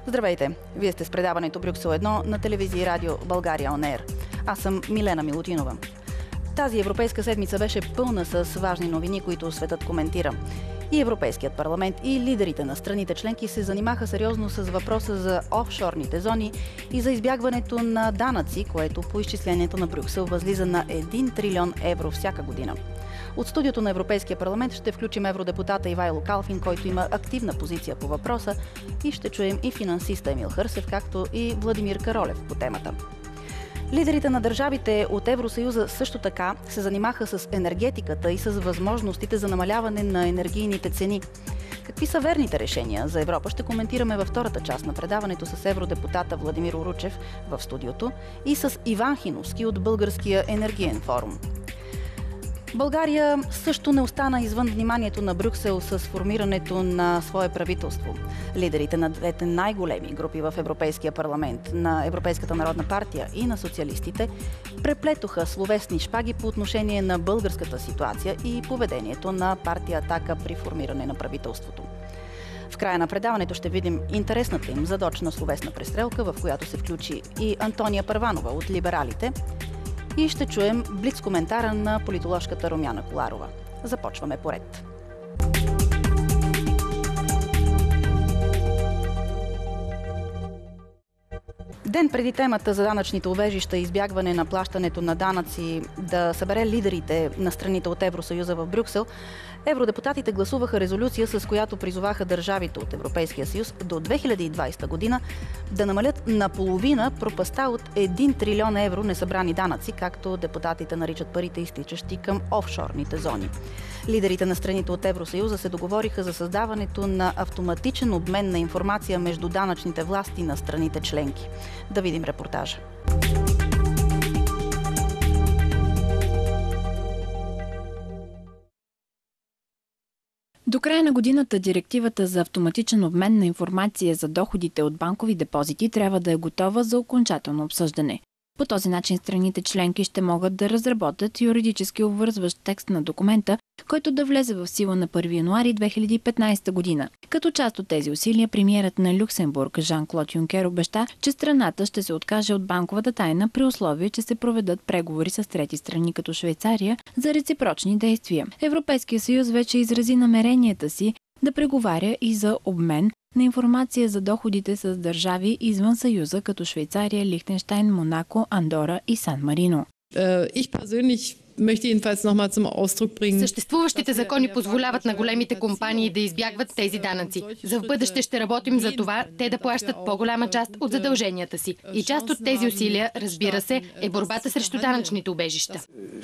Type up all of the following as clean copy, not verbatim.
Здравейте! Вие сте с предаването Брюксел 1 на телевизия и радио България On Air. Аз съм Милена Милутинова. Тази европейска седмица беше пълна с важни новини, които светът коментира. И Европейският парламент, и лидерите на страните членки се занимаха сериозно с въпроса за офшорните зони и за избягването на данъци, което по изчислението на Брюксел възлиза на 1 трилион евро всяка година. От студиото на Европейския парламент ще включим евродепутата Ивайло Калфин, който има активна позиция по въпроса, и ще чуем и финансиста Емил Хърсев, както и Владимир Каролев по темата. Лидерите на държавите от Евросъюза също така се занимаха с енергетиката и с възможностите за намаляване на енергийните цени. Какви са верните решения за Европа ще коментираме във втората част на предаването с евродепутата Владимир Уручев в студиото и с Иван Хиновски от Българския енергиен форум. България също не остана извън вниманието на Брюксел с формирането на свое правителство. Лидерите на двете най-големи групи в Европейския парламент, на Европейската народна партия и на социалистите, преплетоха словесни шпаги по отношение на българската ситуация и поведението на партия Атака при формиране на правителството. В края на предаването ще видим интересната им задочна словесна престрелка, в която се включи и Антония Първанова от Либералите, и ще чуем блиц коментара на политоложката Румяна Коларова. Започваме поред. Ден преди темата за данъчните убежища и избягване на плащането на данъци да събере лидерите на страните от Евросъюза в Брюксел, евродепутатите гласуваха резолюция, с която призоваха държавите от Европейския съюз до 2020 година да намалят наполовина пропаста от 1 трилион евро несъбрани данъци, както депутатите наричат парите, изтичащи към офшорните зони. Лидерите на страните от Евросъюза се договориха за създаването на автоматичен обмен на информация между данъчните власти на страните членки. Да видим репортажа. До края на годината директивата за автоматичен обмен на информация за доходите от банкови депозити трябва да е готова за окончателно обсъждане. По този начин страните членки ще могат да разработят юридически обвързващ текст на документа, който да влезе в сила на 1 януари 2015 година. Като част от тези усилия, премиерът на Люксембург Жан-Клод Юнкер обеща, че страната ще се откаже от банковата тайна при условие, че се проведат преговори с трети страни като Швейцария за реципрочни действия. Европейския съюз вече изрази намеренията си да преговаря и за обмен на информация за доходите с държави извън Съюза, като Швейцария, Лихтенщайн, Монако, Андора и Сан Марино. Съществуващите закони позволяват на големите компании да избягват тези данъци. За в бъдеще ще работим за това те да плащат по-голяма част от задълженията си. И част от тези усилия, разбира се, е борбата срещу данъчните убежища.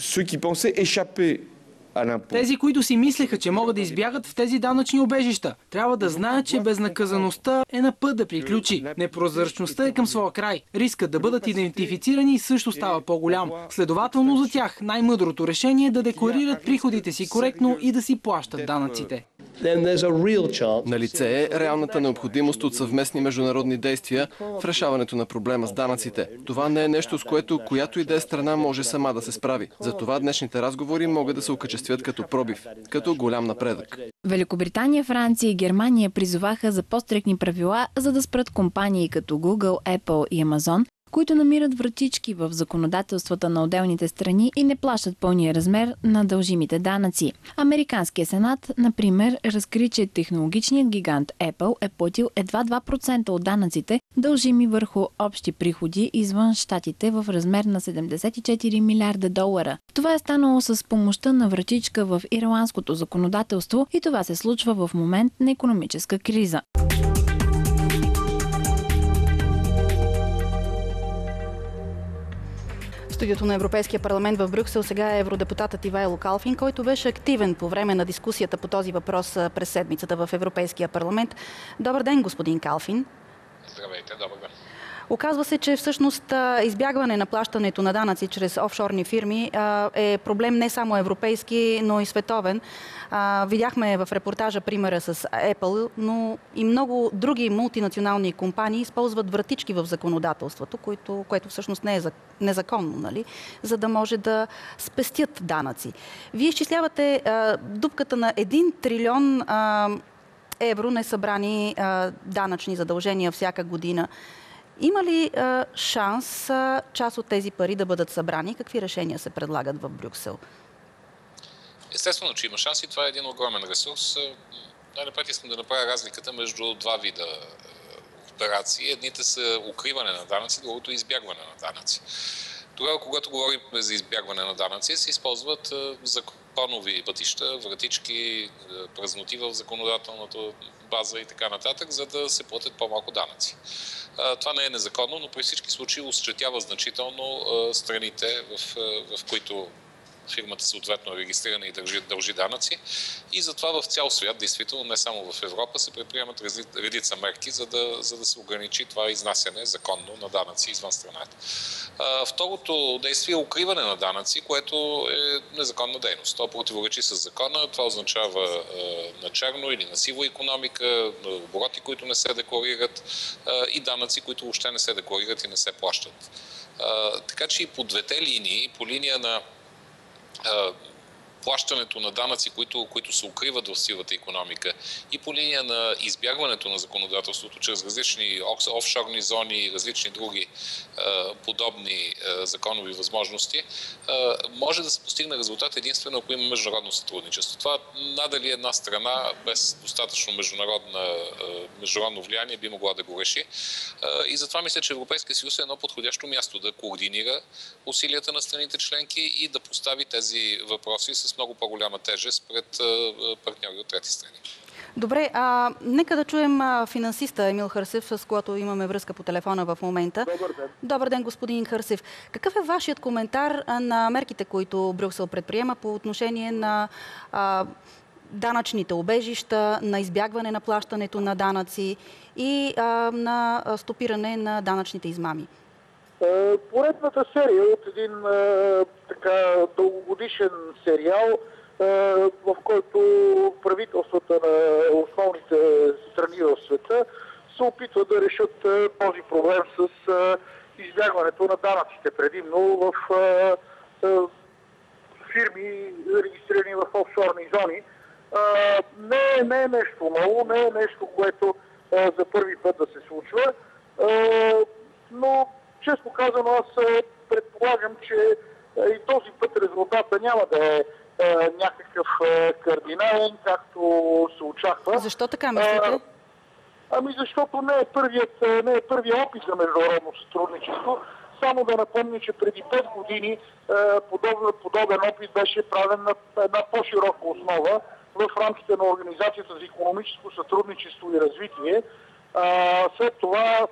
Тези, които си мислеха, че могат да избягат в тези данъчни убежища, трябва да знаят, че безнаказаността е на път да приключи. Непрозрачността е към своя край. Рискът да бъдат идентифицирани също става по-голям. Следователно за тях най-мъдрото решение е да декларират приходите си коректно и да си плащат данъците. Налице е реалната необходимост от съвместни международни действия в решаването на проблема с данъците. Това не е нещо, с което която и да е страна може сама да се справи. Затова днешните разговори могат да се окачествят като пробив, като голям напредък. Великобритания, Франция и Германия призоваха за по-стрикни правила, за да спрат компании като Google, Apple и Amazon, които намират вратички в законодателствата на отделните страни и не плащат пълния размер на дължимите данъци. Американският сенат, например, разкри, че технологичният гигант Apple е платил едва 2% от данъците, дължими върху общи приходи извън щатите в размер на 74 милиарда долара. Това е станало с помощта на вратичка в ирландското законодателство и това се случва в момент на икономическа криза. В студиото на Европейския парламент в Брюксел сега е евродепутатът Ивайло Калфин, който беше активен по време на дискусията по този въпрос през седмицата в Европейския парламент. Добър ден, господин Калфин. Здравейте, добър ден. Оказва се, че всъщност избягване на плащането на данъци чрез офшорни фирми е проблем не само европейски, но и световен. Видяхме в репортажа примера с Apple, но и много други мултинационални компании използват вратички в законодателството, което всъщност не е незаконно, нали? За да може да спестят данъци. Вие изчислявате дупката на 1 трилион евро несъбрани данъчни задължения всяка година. Има ли шанс част от тези пари да бъдат събрани? Какви решения се предлагат в Брюксел? Естествено, че има шанс и това е един огромен ресурс. Най-напред искам да направя разликата между два вида операции. Едните са укриване на данъци, другото е избягване на данъци. Тогава, когато говорим за избягване на данъци, се използват законови пътища, вратички, празноти в законодателната база и така нататък, за да се платят по-малко данъци. Това не е незаконно, но при всички случаи ощетява значително страните, в които фирмата съответно е регистрирана и дължи данъци. И затова в цял свят, действително не само в Европа, се предприемат редица мерки, за да се ограничи това изнасяне законно на данъци извън страната. Второто действие е укриване на данъци, което е незаконна дейност. Това противоречи с закона. Това означава на черно или на сива икономика, обороти, които не се декларират и данъци, които въобще не се декларират и не се плащат. Така че и по двете линии, по линия на плащането на данъци, които се укриват в сивата икономика и по линия на избягването на законодателството чрез различни офшорни зони и различни други подобни законови възможности, може да се постигне резултат единствено ако има международно сътрудничество. Това надали една страна без достатъчно международно влияние би могла да го реши. И затова мисля, че Европейския съюз е едно подходящо място да координира усилията на страните членки и да постави тези въпроси с много по-голяма тежест пред партньори от трети страни. Добре, нека да чуем финансиста Емил Хърсев, с когото имаме връзка по телефона в момента. Добър ден. Добър ден, господин Хърсев. Какъв е вашият коментар на мерките, които Брюксел предприема по отношение на данъчните убежища, на избягване на плащането на данъци и на стопиране на данъчните измами? Поредната серия от един така дългогодишен сериал, в който правителствата на основните страни в света се опитват да решат този проблем с избягването на данъците, предимно в фирми, регистрирани в офшорни зони. Не е нещо ново, не е нещо, което за първи път да се случва, но честно казано, аз предполагам, че и този път резултата няма да е някакъв кардинален, както се очаква. Защо така мислите? Защото не е първият опит за международно сътрудничество. Само да напомня, че преди 5 години подобен опит беше правен на една по-широка основа в рамките на Организацията за икономическо сътрудничество и развитие. След това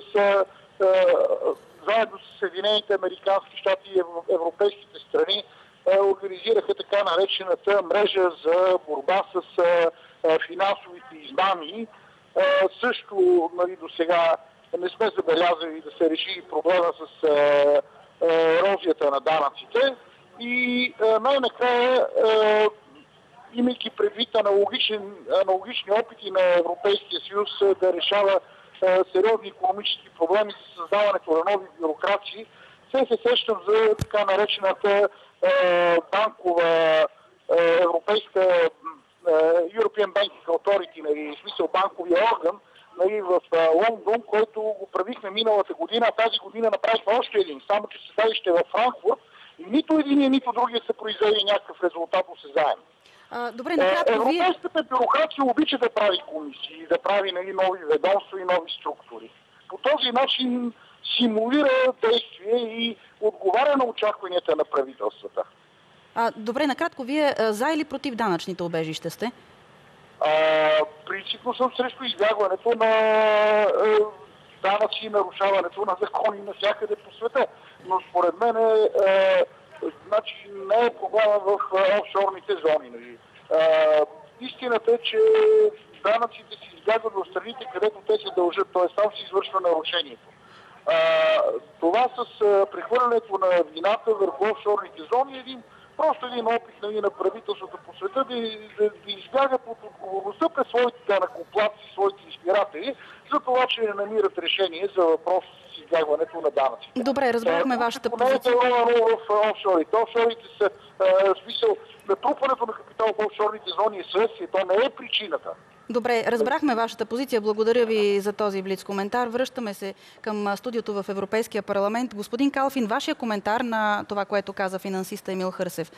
заедно с Съединените американски щати и европейските страни организираха така наречената мрежа за борба с финансовите измами. Също до сега не сме забелязали да се реши проблема с ерозията на данъците. И най-накрая, имайки предвид аналогични опити на Европейския съюз да решава сериозни икономически проблеми с създаването на нови бюрокрации, се сещам за така наречената банкова европейска European Banking Authority, в смисъл банковия орган в Лондон, който го правихме миналата година, а тази година направихме още един, само че седалище във Франкфурт и нито един, нито другия са произвели някакъв резултат осезаем. Добре, накратко Европейската бюрокрация обича да прави комисии, да прави нови ведомства и нови структури. По този начин симулира действие и отговаря на очакванията на правителствата. Добре, накратко, вие за или против данъчните убежища сте? Принципно съм срещу избягването на данъци и нарушаването на закони навсякъде по света. Но според мен не е проблема в офшорните зони. Истината е, че данъците се избягват в страните, където те се дължат, т.е. там се извършва нарушението. Това с прехвърлянето на вината върху офшорните зони е просто един опит на правителството по света да избягат от отговорността пред своите данъкоплатци, своите избиратели, за това, че не намират решение за въпрос с избягването на данъци. Добре, разбрахме вашата позиция. Не е заровано в офшорите. Офшорите са, в смисъл, натрупването на капитал в офшорните зони е следствие, то не е причината. Добре, разбрахме вашата позиция. Благодаря ви за този блиц коментар. Връщаме се към студиото в Европейския парламент. Господин Калфин, вашия коментар на това, което каза финансиста Емил Хърсев.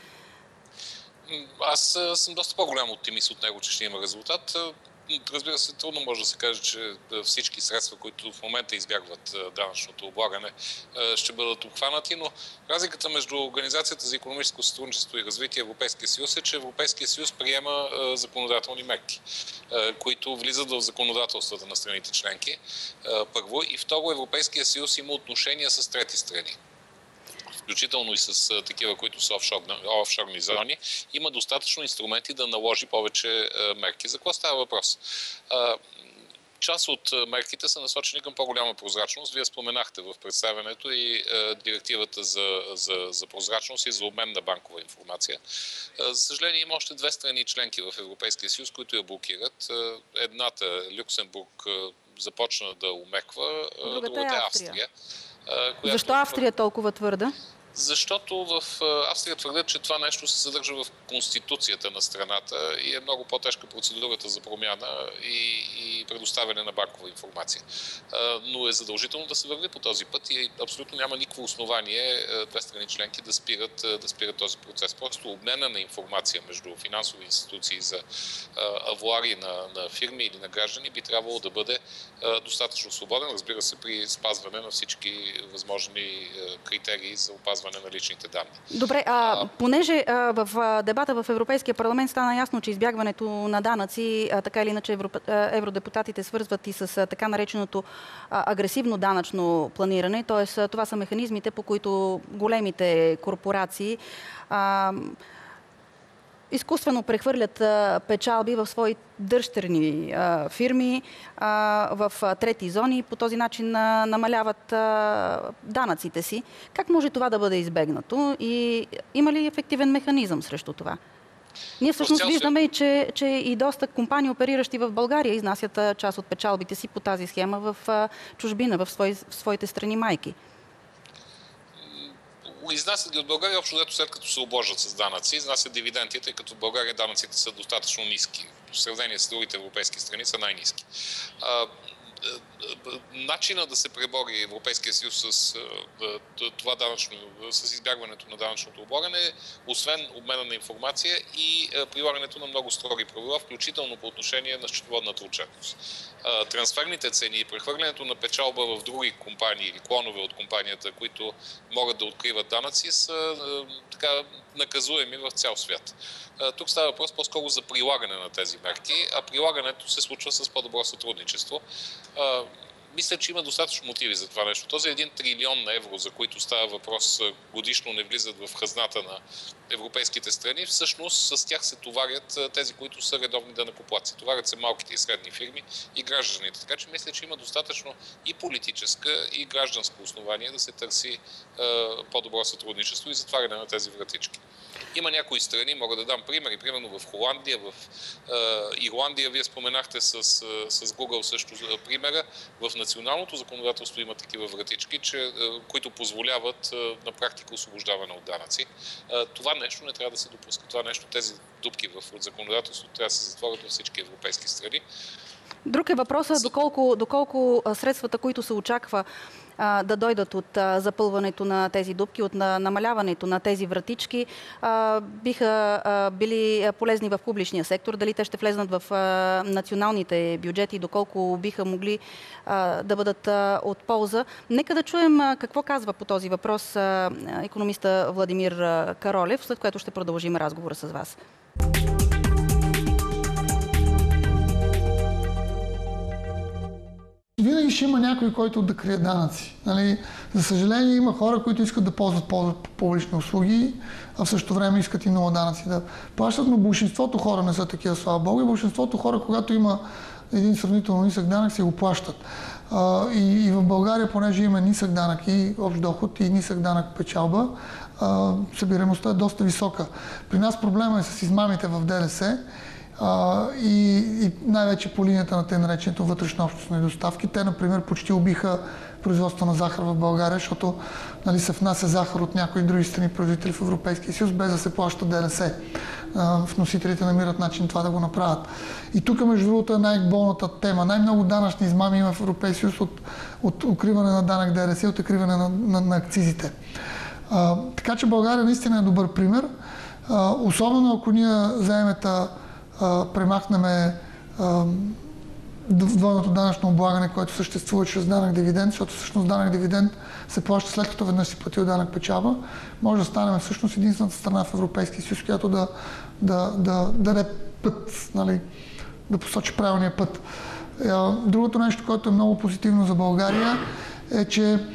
Аз съм доста по-голям оптимист от него, че ще има резултат. Разбира се, трудно може да се каже, че всички средства, които в момента избягват данъчното облагане, ще бъдат обхванати, но разликата между Организацията за икономическо сътрудничество и развитие Европейския съюз е, че Европейския съюз приема законодателни мерки, които влизат в законодателствата на страните членки. Първо. И второ, Европейския съюз има отношения с трети страни, включително и с такива, които са офшорни зони, има достатъчно инструменти да наложи повече мерки. За какво става въпрос? Част от мерките са насочени към по-голяма прозрачност. Вие споменахте в представянето и директивата за прозрачност и за обмен на банкова информация. За съжаление, има още две страни членки в Европейския съюз, които я блокират. Едната, Люксембург, започна да умеква, другата е Австрия. Защо Австрия е толкова твърда? Защото в Австрия твърдят, че това нещо се съдържа в Конституцията на страната и е много по-тежка процедурата за промяна и предоставяне на банкова информация. Но е задължително да се върви по този път и абсолютно няма никакво основание две страни членки да спират този процес. Просто обмена на информация между финансови институции за авуари на фирми или на граждани би трябвало да бъде достатъчно свободен, разбира се, при спазване на всички възможни критерии за опазване на личните данни. Добре, понеже в дебата в Европейския парламент стана ясно, че избягването на данъци, така или иначе евродепутатите свързват и с така нареченото агресивно данъчно планиране, т.е. това са механизмите, по които големите корпорации изкуствено прехвърлят печалби в свои дъщерни фирми в трети зони и по този начин намаляват данъците си. Как може това да бъде избегнато и има ли ефективен механизъм срещу това? Ние всъщност виждаме, че и доста компании, опериращи в България, изнасят част от печалбите си по тази схема в чужбина, в своите страни майки. Изнасят ли от България, общо взето след като се обложат с данъци, изнасят дивиденти, тъй като в България данъците са достатъчно ниски. В сравнение с другите европейски страни са най-ниски. Начина да се пребори Европейския съюз с това с избягването на данъчното облагане е, освен обмена на информация и прилагането на много строги правила, включително по отношение на счетоводната отчетност. Трансферните цени и прехвърлянето на печалба в други компании или клонове от компанията, които могат да откриват данъци, са така наказуеми в цял свят. Тук става въпрос по-скоро за прилагане на тези мерки, а прилагането се случва с по-добро сътрудничество. Мисля, че има достатъчно мотиви за това нещо. Този 1 трилион евро, за които става въпрос, годишно не влизат в хазната на европейските страни. Всъщност с тях се товарят тези, които са редовни данъкоплатци. Товарят се малките и средни фирми и гражданите. Така че мисля, че има достатъчно и политическа, и гражданско основание да се търси по-добро сътрудничество и затваряне на тези вратички. Има някои страни, мога да дам примери, примерно в Холандия, в Ирландия, вие споменахте с Google също примера. В националното законодателство има такива вратички, които позволяват на практика освобождаване от данъци. Това нещо не трябва да се допуска. Това нещо, тези дупки в законодателството трябва да се затворят във всички европейски страни. Друг е въпросът доколко средствата, които се очаква да дойдат от запълването на тези дупки, от намаляването на тези вратички, биха били полезни в публичния сектор, дали те ще влезнат в националните бюджети, доколко биха могли да бъдат от полза. Нека да чуем какво казва по този въпрос икономиста Владимир Каролев, след което ще продължим разговора с вас. Винаги ще има някой, който да крие данъци. Нали? За съжаление има хора, които искат да ползват публични услуги, а в същото време искат и много данъци да плащат, но большинството хора не са такива, слава Богу, и большинството хора, когато има един сравнително нисък данък, си го плащат. И в България, понеже има нисък данък и общ доход и нисък данък печалба, събираемостта е доста висока. При нас проблема е с измамите в ДДС и най-вече по линията на тъй нареченото вътрешнообщностни доставки. Те, например, почти убиха производство на захар в България, защото се внася захар от някои други страни производители в Европейския съюз, без да се плаща ДДС. Вносителите намират начин това да го направят. И тук, между другото, е най-болната тема. Най-много данъчни измами има в Европейския съюз от укриване на данък ДДС, от укриване на акцизите. Така че България наистина е добър пример. Особено ако ние премахнем двойното данъчно облагане, което съществува чрез данък дивиденд, защото всъщност данък дивиденд се плаща след като веднъж си платил данък печалба, може да станем всъщност единствената страна в Европейския съюз, която да даде път, да посочи правилния път. Другото нещо, което е много позитивно за България, е, че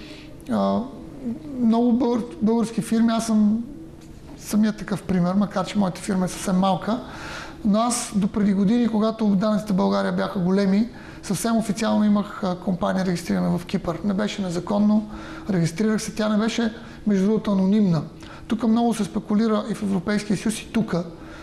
много български фирми, аз съм самият такъв пример, макар че моята фирма е съвсем малка, но аз допреди години, когато данъците в България бяха големи, съвсем официално имах компания регистрирана в Кипър. Не беше незаконно, регистрирах се, тя не беше, между другото, анонимна. Тук много се спекулира и в Европейския съюз, и тук,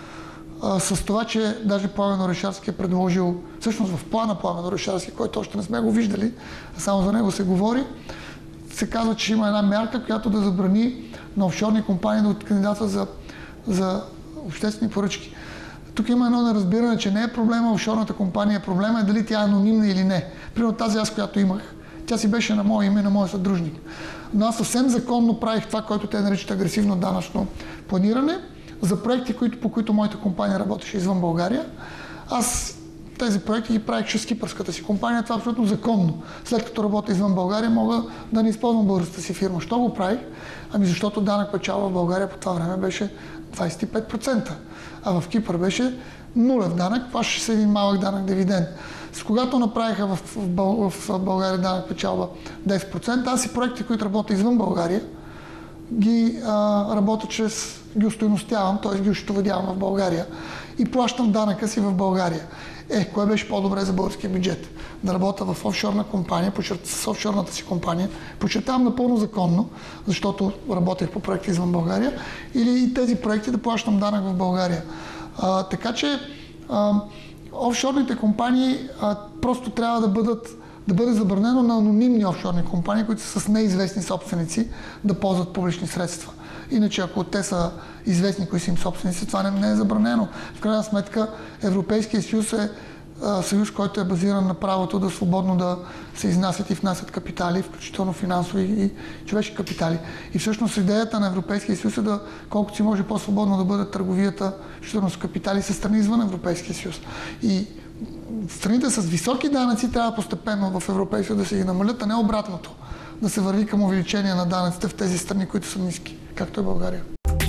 с това, че даже Пламен Орешарски е предложил, всъщност в плана Пламен Орешарски, който още не сме го виждали, а само за него се говори, се казва, че има една мярка, която да забрани на офшорни компании да кандидатстват за обществени поръчки. Тук има едно неразбиране, че не е проблема офшорната компания, проблема е дали тя е анонимна или не. Примерно тази аз, която имах, тя си беше на мое име, на моя съдружник. Но аз съвсем законно правих това, което те наричат агресивно данъчно планиране, за проекти, по които моята компания работеше извън България. Аз тези проекти ги правих с кипърската си компания, това е абсолютно законно. След като работя извън България, мога да не използвам българската си фирма. Що го правих? Ами защото данък печалба в България по това време беше 25%, а в Кипър беше нулев данък, плащаше се един малък данък дивиденд. С когато направиха в България данък печалба 10%, аз и проекти, които работя извън България, ги устойностявам, т.е. ги ощетоводявам в България и плащам данъка си в България. Кое беше по-добре за българския бюджет? Да работя в офшорна компания, с офшорната си компания, подчертавам напълно законно, защото работех по проекти извън България, или и тези проекти да плащам данък в България. Така че офшорните компании просто трябва да бъде забранено на анонимни офшорни компании, които са с неизвестни собственици, да ползват публични средства. Иначе, ако те са известни кои са им собственици, това не е забранено. В крайна сметка, Европейския съюз е съюз, който е базиран на правото да свободно да се изнасят и внасят капитали, включително финансови и човешки капитали. И всъщност идеята на Европейския съюз е да колкото си може по-свободно да бъде търговията, включително с капитали, със страни извън Европейския съюз. И страните с високи данъци трябва постепенно в Европейския съюз да се ги намалят, а не обратното. Да се върви към увеличение на данъците в тези страни, които са ниски, както е България.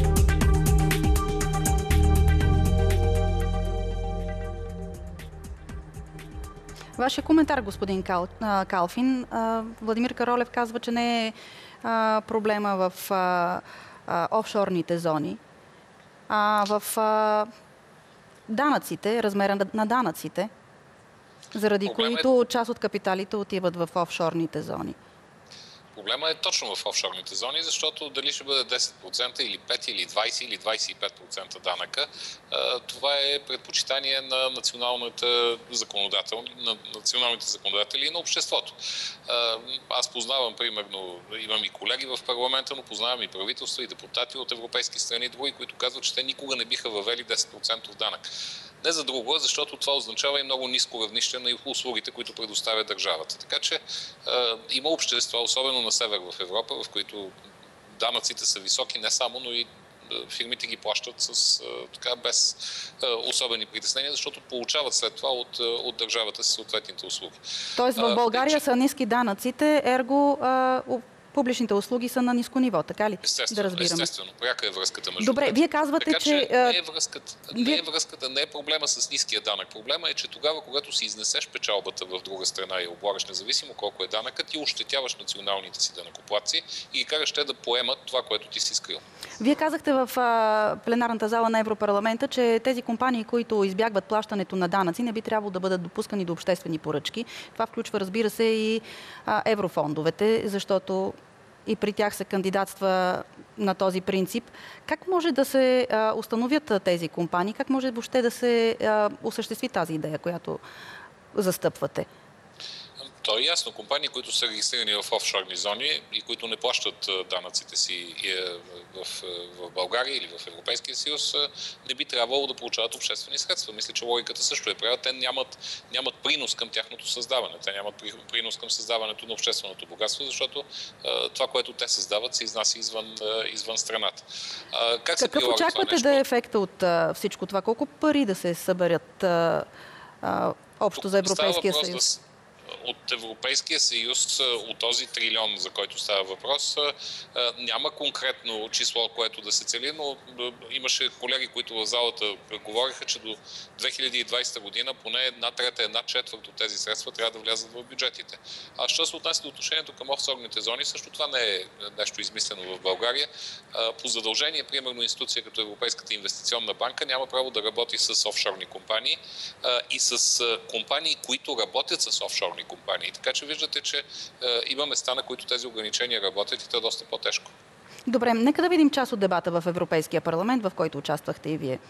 Вашия коментар, господин Калфин. Владимир Каролев казва, че не е проблема в офшорните зони, а в данъците, размера на данъците, заради които част от капиталите отиват в офшорните зони. Проблема е точно в офшорните зони, защото дали ще бъде 10% или 5 или 20 или 25% данъка, това е предпочитание на националните законодатели и на обществото. Аз познавам, примерно, имам и колеги в парламента, но познавам и правителства, и депутати от европейски страни и други, които казват, че те никога не биха въвели 10% данък. Не за друго, защото това означава и много ниско равнище на услугите, които предоставя държавата. Така че има общества, особено на север в Европа, в които данъците са високи не само, но и фирмите ги плащат без особени притеснения, защото получават след това от държавата си съответните услуги. Тоест в България са ниски данъците, ерго публичните услуги са на ниско ниво, така ли? Естествено. Пряка е връзката между Добре, вие казвате, така, че не е проблема с ниския данък. Проблема е, че тогава, когато си изнесеш печалбата в друга страна и облагаш независимо колко е данъкът, ти ощетяваш националните си данъкоплатци и ги караш те да поемат това, което ти си скрил. Вие казахте в пленарната зала на Европарламента, че тези компании, които избягват плащането на данъци, не би трябвало да бъдат допускани до обществени поръчки. Това включва, разбира се, и еврофондовете, защото и при тях се кандидатства на този принцип. Как може да се установят тези компании? Как може въобще да се осъществи тази идея, която застъпвате? То е ясно. Компании, които са регистрирани в офшорни зони и които не плащат данъците си в България или в Европейския съюз, не би трябвало да получават обществени средства. Мисля, че логиката също е правилна. Те нямат принос към тяхното създаване. Те нямат принос към създаването на общественото богатство, защото това, което те създават, се изнася извън страната. Какъв очаквате да е ефекта от всичко това? Колко пари да се съберат общо за Европейския съюз? От Европейския съюз, от този трилион, за който става въпрос, няма конкретно число, което да се цели, но имаше колеги, които в залата говориха, че до 2020 година поне една трета, една четвърт от тези средства трябва да влязат в бюджетите. А що се отнася до отношението към офшорните зони, също това не е нещо измислено в България. По задължение, примерно, институция като Европейската инвестиционна банка няма право да работи с офшорни компании и с компании, които работят с офшорни компании. Така че виждате, че има места, на които тези ограничения работят и то е доста по-тежко. Добре, нека да видим част от дебата в Европейския парламент, в който участвахте и вие.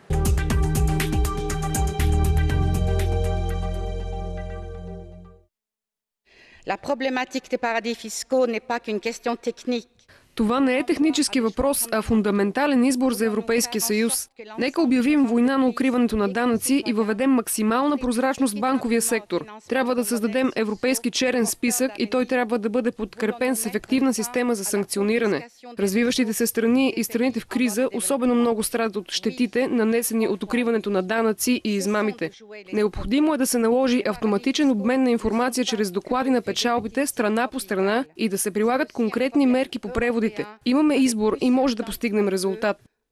La problématique des paradis fiscaux n'est pas qu'une question technique. Това не е технически въпрос, а фундаментален избор за Европейския съюз. Нека обявим война на укриването на данъци и въведем максимална прозрачност в банковия сектор. Трябва да създадем европейски черен списък и той трябва да бъде подкрепен с ефективна система за санкциониране. Развиващите се страни и страните в криза особено много страдат от щетите, нанесени от укриването на данъци и измамите. Необходимо е да се наложи автоматичен обмен на информация чрез доклади на печалбите страна по страна и да се прилагат конкретни мерки по преводи. Имаме избор и може да постигнем резултат.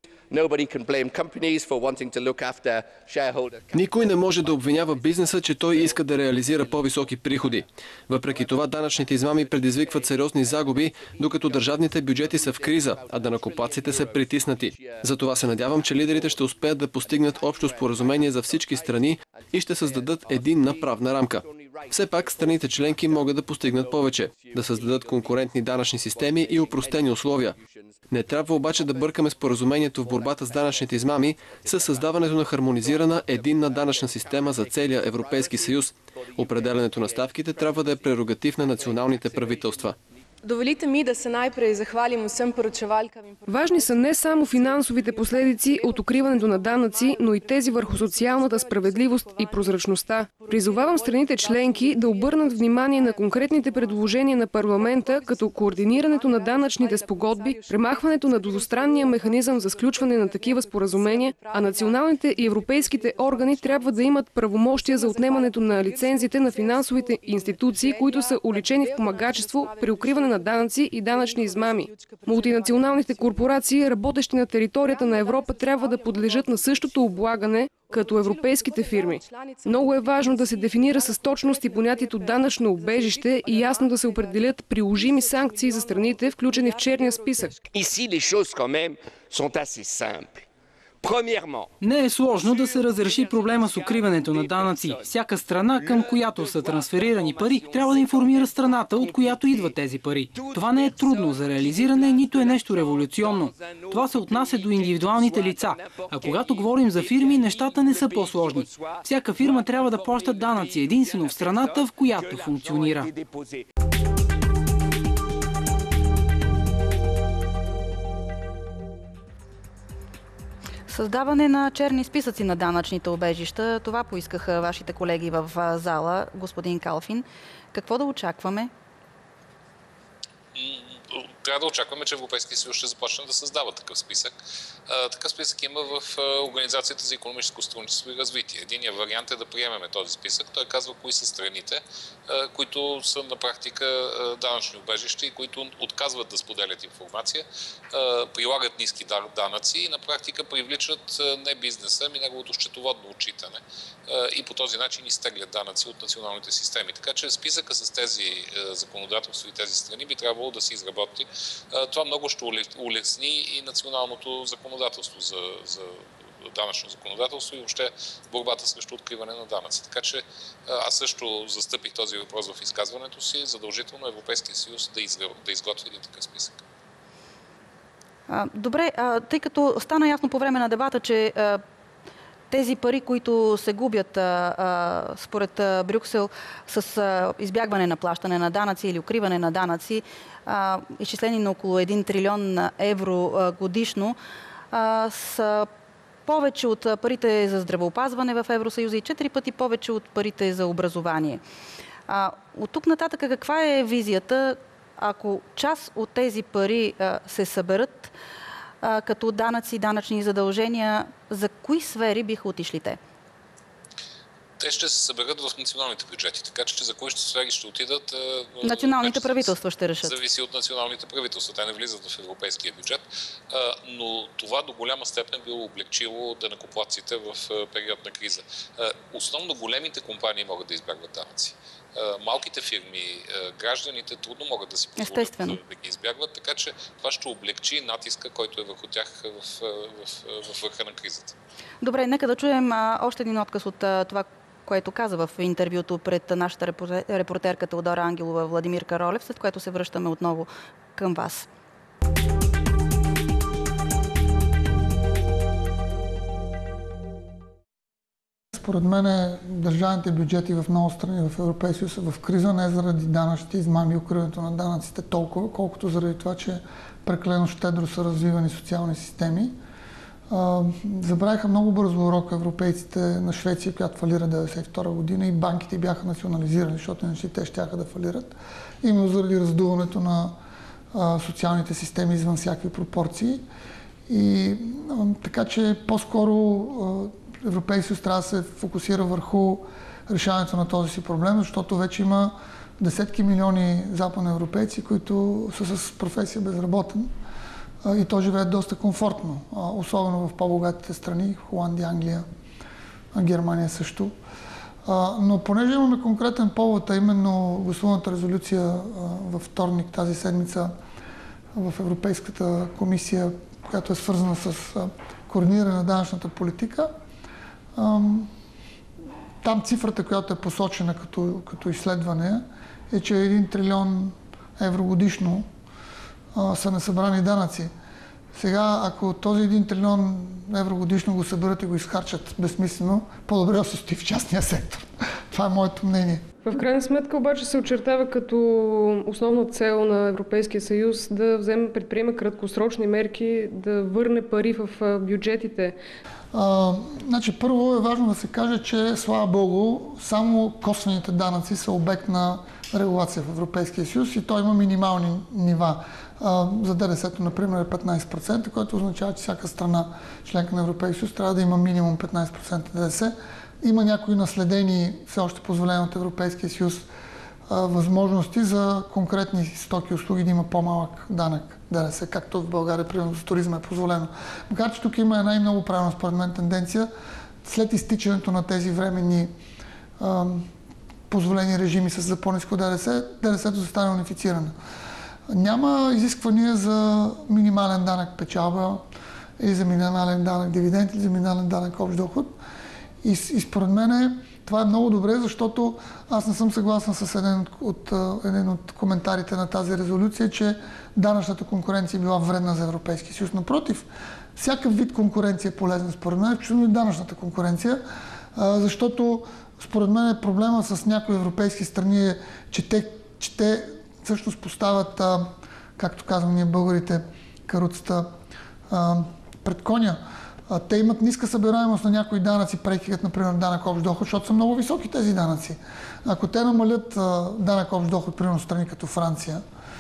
Никой не може да обвинява бизнеса, че той иска да реализира по-високи приходи. Въпреки това, данъчните измами предизвикват сериозни загуби, докато държавните бюджети са в криза, а данъкоплатците са притиснати. Затова се надявам, че лидерите ще успеят да постигнат общо споразумение за всички страни и ще създадат единна правна рамка. Все пак страните членки могат да постигнат повече, да създадат конкурентни данъчни системи и опростени условия. Не трябва обаче да бъркаме споразумението в борбата с данъчните измами със създаването на хармонизирана единна данъчна система за целия Европейски съюз. Определянето на ставките трябва да е прерогатив на националните правителства. Доволите ми да се най-пре захвалим усъм поручевалкам. Важни са не само финансовите последици от укриването на данъци, но и тези върху социалната справедливост и прозрачността. Призовавам страните членки да обърнат внимание на конкретните предложения на парламента, като координирането на данъчните спогодби, премахването на двустранния механизъм за сключване на такива споразумения, а националните и европейските органи трябва да имат правомощия за отнемането на лицензите на финансовите институции, които са уличени в помагачество при укриване на данъци и данъчни измами. Мултинационалните корпорации, работещи на територията на Европа, трябва да подлежат на същото облагане като европейските фирми. Много е важно да се дефинира с точност и понятието данъчно убежище и ясно да се определят приложими санкции за страните, включени в черния списък. Не е сложно да се разреши проблема с укриването на данъци. Всяка страна, към която са трансферирани пари, трябва да информира страната, от която идват тези пари. Това не е трудно за реализиране, нито е нещо революционно. Това се отнася до индивидуалните лица. А когато говорим за фирми, нещата не са по-сложни. Всяка фирма трябва да плаща данъци единствено в страната, в която функционира. Създаване на черни списъци на данъчните убежища, това поискаха вашите колеги в зала, господин Калфин. Какво да очакваме? Трябва да очакваме, че Европейския съюз ще започне да създава такъв списък. Такъв списък има в Организацията за икономическо сътрудничество и развитие. Единият вариант е да приемеме този списък. Той казва кои са страните, които са на практика данъчни убежища и които отказват да споделят информация, прилагат ниски данъци и на практика привличат не бизнеса, ами неговото счетоводно отчитане и по този начин изтеглят данъци от националните системи. Така че списъка с тези законодателства и тези страни би трябвало да се изработи. Това много ще улесни и националното законодателство за данъчно законодателство и въобще борбата срещу откриване на данъци. Така че аз също застъпих този въпрос в изказването си. Задължително Европейския съюз да изготви един такъв списък. Добре, тъй като стана ясно по време на дебата, че тези пари, които се губят според Брюксел с избягване на плащане на данъци или укриване на данъци, изчислени на около 1 трилион евро годишно, са повече от парите за здравеопазване в Евросъюза и 4 пъти повече от парите за образование. От тук нататък каква е визията, ако част от тези пари се съберат като данъци, данъчни задължения, за кои сфери биха отишли те? Те ще се съберат в националните бюджети, така че за кои сфери ще отидат... Националните правителства ще решат. Зависи от националните правителства. Те не влизат в европейския бюджет, но това до голяма степен било облегчило данъкоплатците в период на криза. Основно големите компании могат да избягват данъци. Малките фирми, гражданите трудно могат да си позволят да ги избягват, така че това ще облегчи натиска, който е върху тях в върха на кризата. Добре, нека да чуем още един отказ от това, което каза в интервюто пред нашата репортерка Теодора Ангелова Владимир Каролев, след което се връщаме отново към вас. Според мен държавните бюджети в много страни в Европейския съюз са в криза не заради данъчните измами и укриването на данъците толкова, колкото заради това, че прекалено щедро са развивани социални системи. Забравиха много бързо урока европейците на Швеция, която фалира 1992 година и банките бяха национализирани, защото иначе те щяха да фалират. Именно заради раздуването на социалните системи извън всякакви пропорции. И така че по-скоро Европейския съюз трябва да се фокусира върху решаването на този си проблем, защото вече има десетки милиони западноевропейци, които са с професия безработен и то живеят доста комфортно, особено в по-богатите страни, Холандия, Англия, Германия също. Но понеже имаме конкретен повод, а именно гласуваната резолюция във вторник тази седмица в Европейската комисия, която е свързана с координиране на данъчната политика, там цифрата, която е посочена като изследване, е, че 1 трилион евро годишно са несъбрани данъци. Сега, ако този 1 трилион евро годишно го съберат и го изхарчат безсмислено, по-добре да се стои в частния сектор. Това е моето мнение. В крайна сметка обаче се очертава като основна цел на Европейския съюз да предприема краткосрочни мерки, да върне пари в бюджетите. Значи, първо е важно да се каже, че слава Богу, само косвените данъци са обект на регулация в Европейския съюз и той има минимални нива. За ДДС-то, например, е 15%, което означава, че всяка страна, членка на Европейския съюз, трябва да има минимум 15% ДДС. Има някои наследени, все още позволени от Европейския съюз, възможности за конкретни стоки и услуги да има по-малък данък ДДС, както в България, примерно, за туризма е позволено. Макар че тук има една и много правилна, според мен, тенденция, след изтичането на тези временни позволени режими с по-ниско ДДС, ДДС-то да стане унифицирано. Няма изисквания за минимален данък печалба или за минимален данък дивиденд или за минимален данък общ доход. И според мен това е много добре, защото аз не съм съгласен с един от коментарите на тази резолюция, че данъчната конкуренция е била вредна за Европейския съюз. Напротив, всякакъв вид конкуренция е полезна според мен, включително и данъчната конкуренция, защото според мен проблема с някои европейски страни е, че те всъщност поставят, както казвам ние българите, каруцата пред коня. Те имат ниска събираемост на някои данъци, преки като, например, данък общ доход, защото са много високи тези данъци. Ако те намалят данък общ доход, примерно страни като Франция,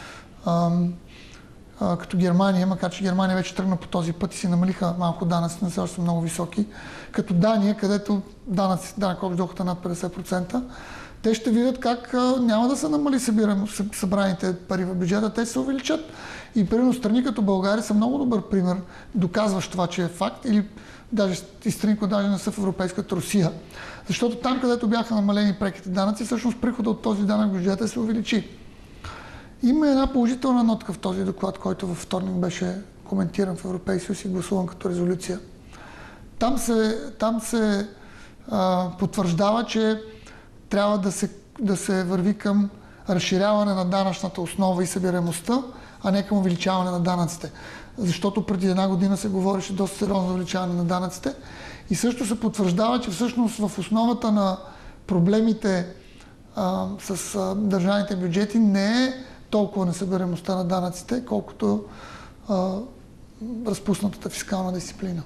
като Германия, макар че Германия вече тръгна по този път и си намалиха малко данъци, но все още са много високи, като Дания, където данък общ доход е над 50%, те ще видят как няма да се намали събраните пари в бюджета, те се увеличат. И примерно страни като България са много добър пример, доказващ това, че е факт, или даже и страни, които даже не са в Европейската Русия. Защото там, където бяха намалени преките данъци, всъщност прихода от този данък в бюджета се увеличи. Има една положителна нотка в този доклад, който във вторник беше коментиран в Европейския съюз и гласуван като резолюция. Там се потвърждава, че трябва да се върви към разширяване на данъчната основа и събираемостта, а не към увеличаване на данъците. Защото преди една година се говореше доста сериозно увеличаване на данъците. И също се потвърждава, че всъщност в основата на проблемите с държавните бюджети не е толкова несъбираемостта на данъците, колкото разпуснатата фискална дисциплина.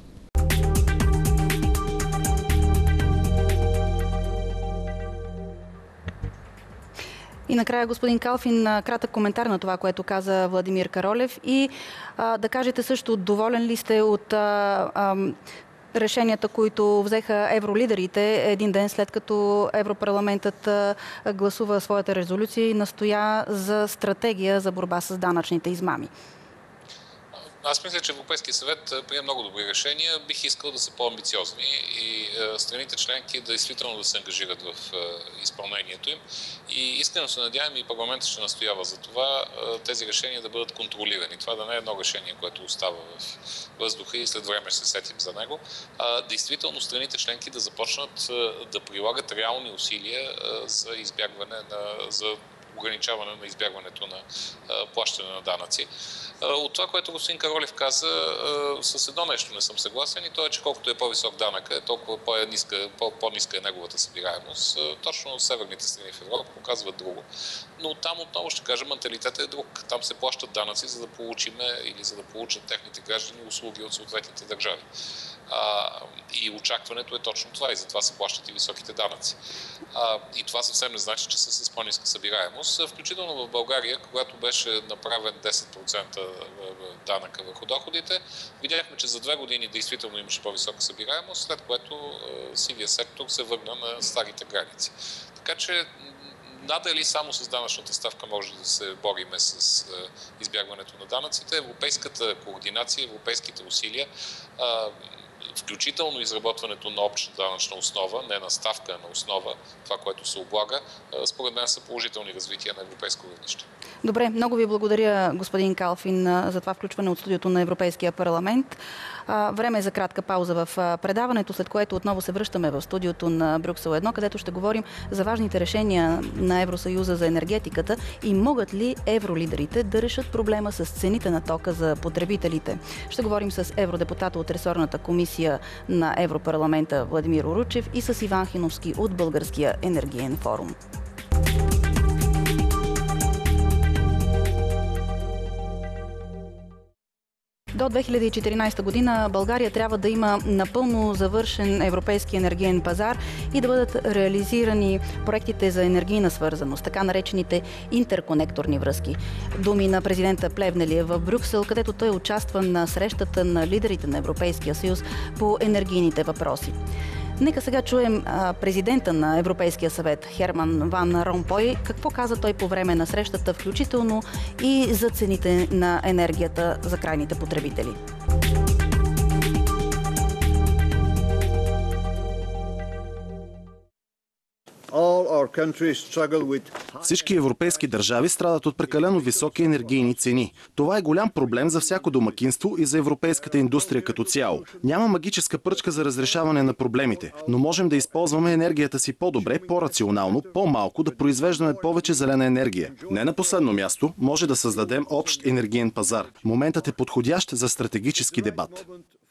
И накрая, господин Калфин, кратък коментар на това, което каза Владимир Каролев и да кажете също, доволен ли сте от решенията, които взеха евролидерите един ден след като Европарламентът гласува своята резолюция и настоя за стратегия за борба с данъчните измами? Аз мисля, че Европейския съвет прие много добри решения. Бих искал да са по-амбициозни и страните членки действително да се ангажират в изпълнението им. И искрено се надявам и парламентът ще настоява за това тези решения да бъдат контролирани. Това да не е едно решение, което остава в въздуха и след време ще се сетим за него, а действително страните членки да започнат да прилагат реални усилия за избягване за ограничаване на избягването на плащане на данъци. От това, което господин Каролев каза, с едно нещо не съм съгласен и то е, че колкото е по-висок данъка, толкова по-ниска е неговата събираемост. Точно северните страни в Европа показват друго. Но там отново ще кажа, менталитетът е друг. Там се плащат данъци, за да получиме или за да получат техните граждани услуги от съответните държави. И очакването е точно това и затова се плащат и високите данъци. И това съвсем не значи, че са с по-ниска събираемост. Включително в България, когато беше направен 10% данъка върху доходите, видяхме, че за 2 години действително имаше по-висока събираемост, след което сивия сектор се върна на старите граници. Така че надали само с данъчната ставка може да се бориме с избягването на данъците. Европейската координация, европейските усилия, включително изработването на обща данъчна основа, не на ставка, а на основа, това, което се облага, според мен са положителни развития на европейско равнище. Добре, много ви благодаря, господин Калфин, за това включване от студиото на Европейския парламент. Време е за кратка пауза в предаването, след което отново се връщаме в студиото на Брюксел 1, където ще говорим за важните решения на Евросъюза за енергетиката и могат ли евролидерите да решат проблема с цените на тока за потребителите. Ще говорим с евродепутата от ресорната комисия на Европарламента Владимир Уручев и с Иван Хиновски от Българския енергиен форум. До 2014 година България трябва да има напълно завършен европейски енергиен пазар и да бъдат реализирани проектите за енергийна свързаност, така наречените интерконекторни връзки. Думи на президента Плевнелиев в Брюксел, където той участва на срещата на лидерите на Европейския съюз по енергийните въпроси. Нека сега чуем президента на Европейския съвет Херман Ван Ромпой. Какво каза той по време на срещата, включително и за цените на енергията за крайните потребители. Всички европейски държави страдат от прекалено високи енергийни цени. Това е голям проблем за всяко домакинство и за европейската индустрия като цяло. Няма магическа пръчка за разрешаване на проблемите, но можем да използваме енергията си по-добре, по-рационално, по-малко, да произвеждаме повече зелена енергия. Не на последно място, може да създадем общ енергиен пазар. Моментът е подходящ за стратегически дебат.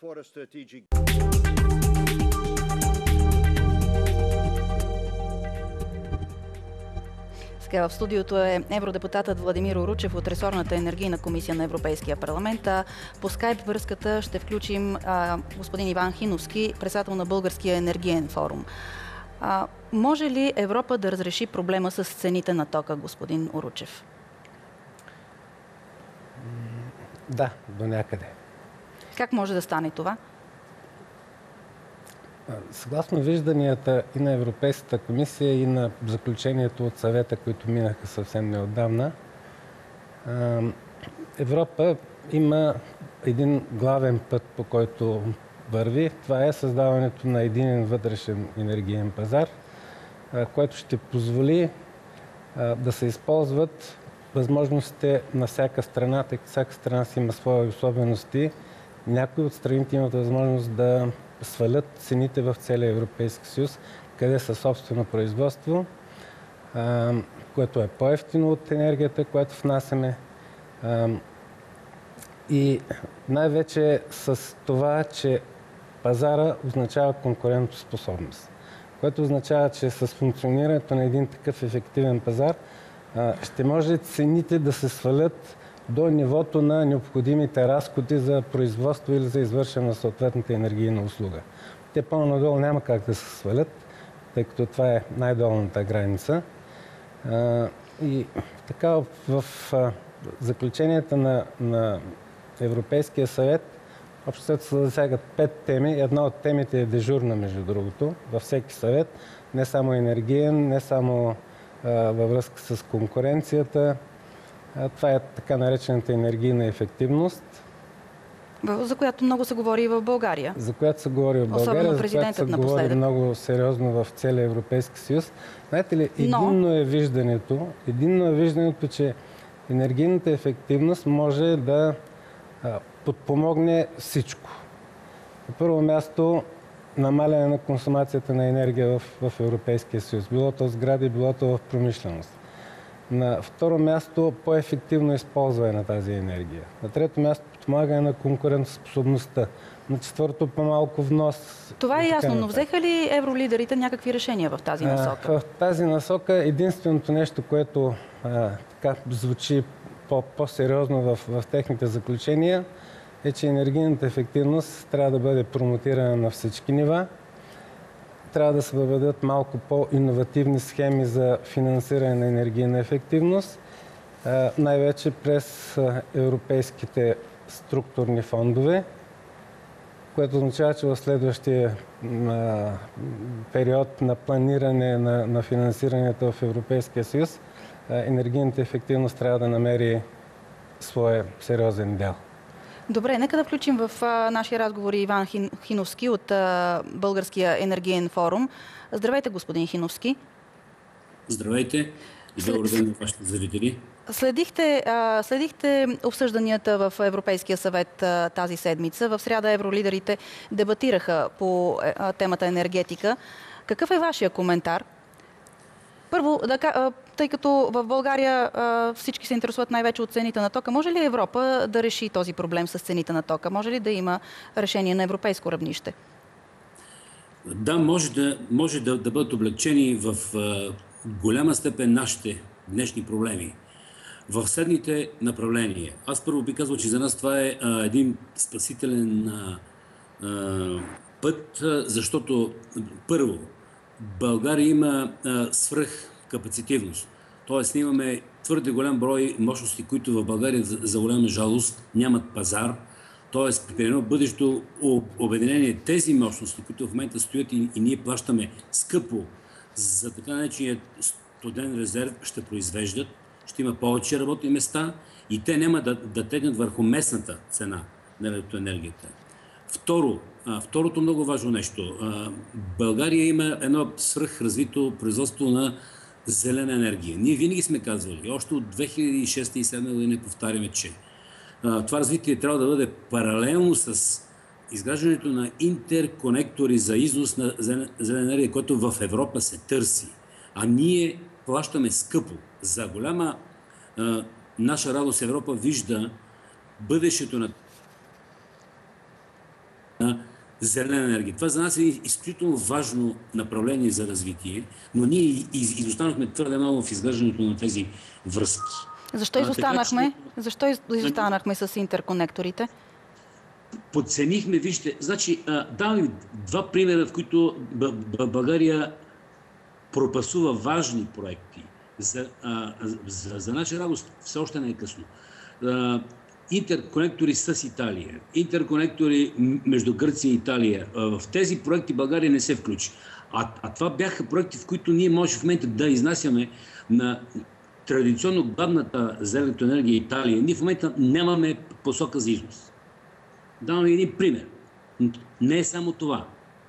В студиото е евродепутатът Владимир Уручев от ресорната енергийна комисия на Европейския парламент. По скайп връзката ще включим господин Иван Хиновски, председател на Българския енергиен форум. Може ли Европа да разреши проблема с цените на тока, господин Уручев? Да, до някъде. Как може да стане това? Съгласно вижданията и на Европейската комисия, и на заключението от съвета, които минаха съвсем неотдавна, Европа има един главен път, по който върви. Това е създаването на единен вътрешен енергиен пазар, който ще позволи да се използват възможностите на всяка страна, тъй като всяка страна си има свои особености. Някои от страните имат възможност да свалят цените в целия Европейски съюз, къде са собствено производство. което е по-евтино от енергията, която внасяме. И най-вече с това, че пазара означава конкурентоспособност, което означава, че с функционирането на един такъв ефективен пазар ще може цените да се свалят до нивото на необходимите разходи за производство или за извършване на съответната енергийна услуга. Те по-надолу няма как да се свалят, тъй като това е най-долната граница. И така в заключенията на Европейския съвет общо се засягат 5 теми. Една от темите е дежурна, между другото, във всеки съвет. Не само енергиен, не само във връзка с конкуренцията. Това е така наречената енергийна ефективност. За която много се говори и в България. За която се говори в България, особено за която се говори много сериозно в целия Европейски съюз. Знаете ли, единно е виждането, че енергийната ефективност може да подпомогне всичко. На първо място, намаляне на консумацията на енергия в Европейския съюз. Било то сгради, било то в промишленост. На второ място, по-ефективно използване на тази енергия. На трето място, подпомагане на конкурентоспособността. На четвърто, по-малко внос. Това е ясно, но взеха ли евролидерите някакви решения в тази насока? В тази насока единственото нещо, което така звучи по-сериозно в техните заключения, е, че енергийната ефективност трябва да бъде промотирана на всички нива. Трябва да се въведат малко по-инновативни схеми за финансиране на енергийна ефективност, най-вече през европейските структурни фондове, което означава, че в следващия период на планиране на финансирането в Европейския съюз енергийната ефективност трябва да намери своя сериозен дял. Добре, нека да включим в нашия разговор Иван Хиновски от Българския енергиен форум. Здравейте, господин Хиновски. Здравейте и добър ден на вашите зрители. Следихте обсъжданията в Европейския съвет тази седмица. В сряда евролидерите дебатираха по темата енергетика. Какъв е вашия коментар? Първо, тъй като в България всички се интересуват най-вече от цените на тока, може ли Европа да реши този проблем с цените на тока? Може ли да има решение на европейско равнище? Да, може да бъдат облегчени в голяма степен нашите днешни проблеми в следните направления. Аз първо би казал, че за нас това е един спасителен път, защото първо, България има свръхкапацитивност. Тоест, имаме твърде голям брой мощности, които в България за голяма жалост нямат пазар. Тоест, при едно бъдещо обединение тези мощности, които в момента стоят и ние плащаме скъпо за така наречения студен резерв, ще произвеждат, ще има повече работни места и те няма да тегнат върху местната цена на електроенергията. Второто много важно нещо. България има едно свръхразвито производство на зелена енергия. Ние винаги сме казвали, още от 2006 и 2007 година повтаряме, че това развитие трябва да бъде паралелно с изграждането на интерконектори за износ на зелена енергия, което в Европа се търси. А ние плащаме скъпо. За голяма наша радост Европа вижда бъдещето на зелена енергия. Това за нас е изключително важно направление за развитие, но ние изостанахме твърде много в изграждането на тези връзки. Защо изостанахме? Защо изостанахме с интерконекторите? Подценихме, вижте, значи давам два примера, в които България пропасува важни проекти. За наша радост все още не е късно. Интерконектори с Италия, интерконектори между Гърция и Италия. В тези проекти България не се включи. А това бяха проекти, в които ние може в момента да изнасяме на традиционно главната за електроенергия Италия. Ние в момента нямаме посока за износ. Давам един пример. Не е само това.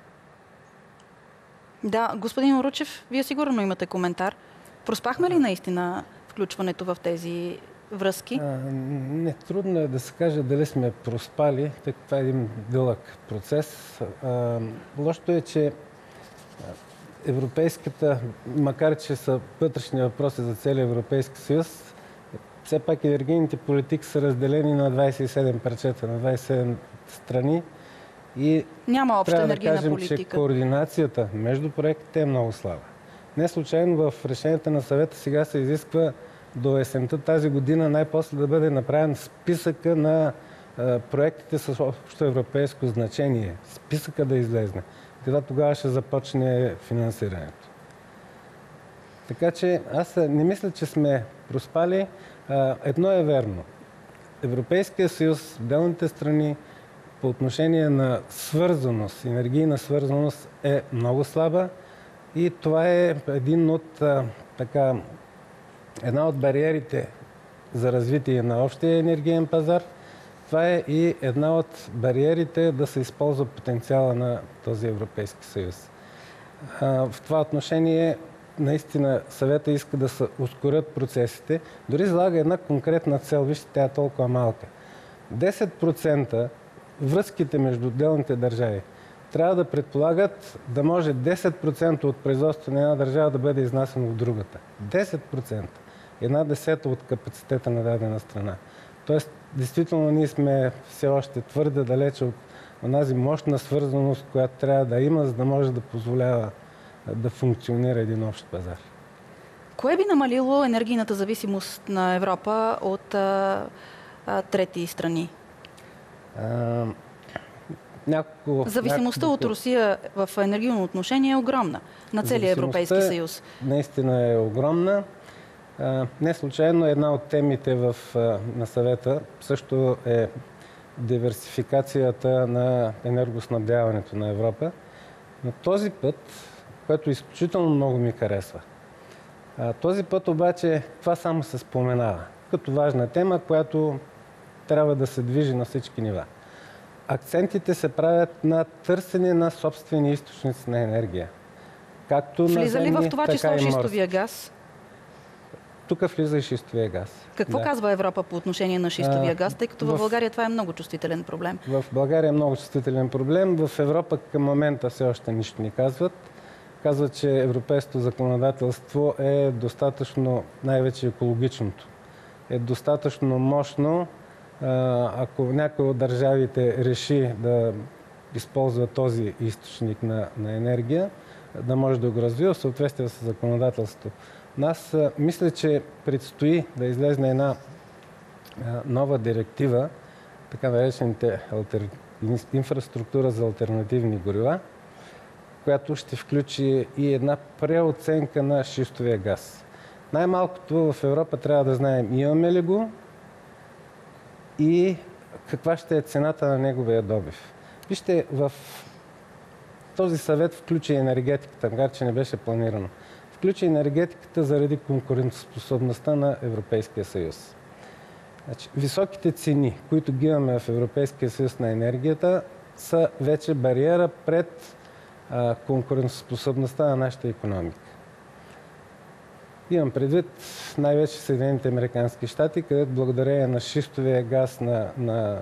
Да, господин Оручев, вие сигурно имате коментар. Проспахме ли наистина включването в тези връзки? Не, трудно е да се каже дали сме проспали, тъй като това е един дълъг процес. Лошото е, че европейската, макар че са вътрешни въпроси за целия Европейски съюз, все пак енергийните политики са разделени на 27 парчета, на 27 страни. И няма обща енергийна политика. Трябва да кажем, че координацията между проектите е много слаба. Не случайно в решенията на съвета сега се изисква до есента тази година най-после да бъде направен списъка на проектите с общо европейско значение. Списъка да излезне. Тогава ще започне финансирането. Така че аз не мисля, че сме проспали. Едно е верно. Европейския съюз, отделните страни по отношение на свързаност, енергийна свързаност е много слаба и това е една от бариерите за развитие на общия енергиен пазар. Това е и една от бариерите да се използва потенциала на този Европейски съюз. В това отношение наистина съвета иска да се ускорят процесите. Дори залага една конкретна цел. Вижте, тя е толкова малка. 10% връзките между отделните държави трябва да предполагат да може 10% от производството на една държава да бъде изнасяно в другата. 10%. 1/10 от капацитета на дадена страна. Тоест, действително, ние сме все още твърде далече от онази мощна свързаност, която трябва да има, за да може да позволява да функционира един общ пазар. Кое би намалило енергийната зависимост на Европа от трети страни? Зависимостта от Русия в енергийно отношение е огромна на целия Европейски съюз. Наистина е огромна. Не случайно една от темите на съвета също е диверсификацията на енергоснабдяването на Европа. Но този път, което изключително много ми харесва, този път обаче това само се споменава като важна тема, която трябва да се движи на всички нива. Акцентите се правят на търсене на собствени източници на енергия. Както влиза ли в това число шистовия газ? Тук влиза и шистовия газ. Какво казва Европа по отношение на шистовия газ, тъй като в България това е много чувствителен проблем? В България е много чувствителен проблем. В Европа към момента все още нищо не казват. Казват, че европейското законодателство е достатъчно, най-вече екологичното, е достатъчно мощно. Ако някой от държавите реши да използва този източник на енергия, да може да го развива в съответствие с законодателството. Аз мисля, че предстои да излезне една нова директива, така наречените инфраструктура за алтернативни горива, която ще включи и една преоценка на шистовия газ. Най-малкото в Европа трябва да знаем имаме ли го и каква ще е цената на неговия добив. Вижте, в този съвет включи енергетиката, макар че не беше планирано. Включи енергетиката заради конкурентоспособността на Европейския съюз. Значи, високите цени, които ги имаме в Европейския съюз на енергията, са вече бариера пред конкурентоспособността на нашата икономика. Имам предвид най-вече Съединените американски щати, където благодарение на шистовия газ, на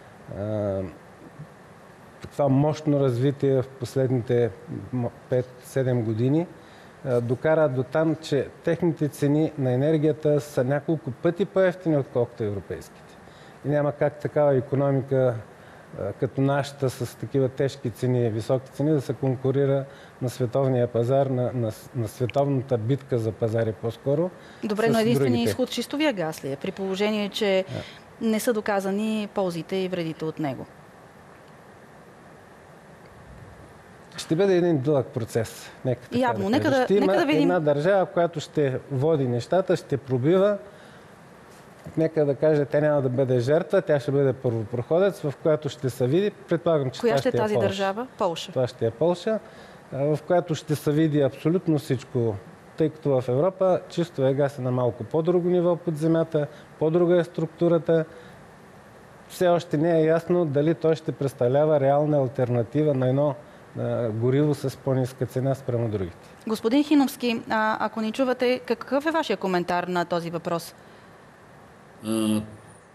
това мощно развитие в последните 5-7 години, докара до там, че техните цени на енергията са няколко пъти по-евтини, отколкото европейските. И няма как такава икономика като нашата с такива тежки цени, високи цени, да се конкурира на световния пазар, на световната битка за пазари по-скоро. Добре, но единственият изход чистовия газ ли е, при положение, че не са доказани ползите и вредите от него? Ще бъде един дълъг процес. Явно. Нека да видим. Една държава, която ще води нещата, ще пробива. Нека да кажа, тя няма да бъде жертва, тя ще бъде първопроходец, в която ще се види. Предполагам, че коя това ще е тази държава? Полша. Това ще е Полша, в която ще се види абсолютно всичко, тъй като в Европа чистовия газ е на малко по-друго ниво под земята, по-друга е структурата. Все още не е ясно дали той ще представлява реална алтернатива на едно гориво с по-ниска цена спрямо другите. Господин Хиновски, ако ни чувате, какъв е вашия коментар на този въпрос?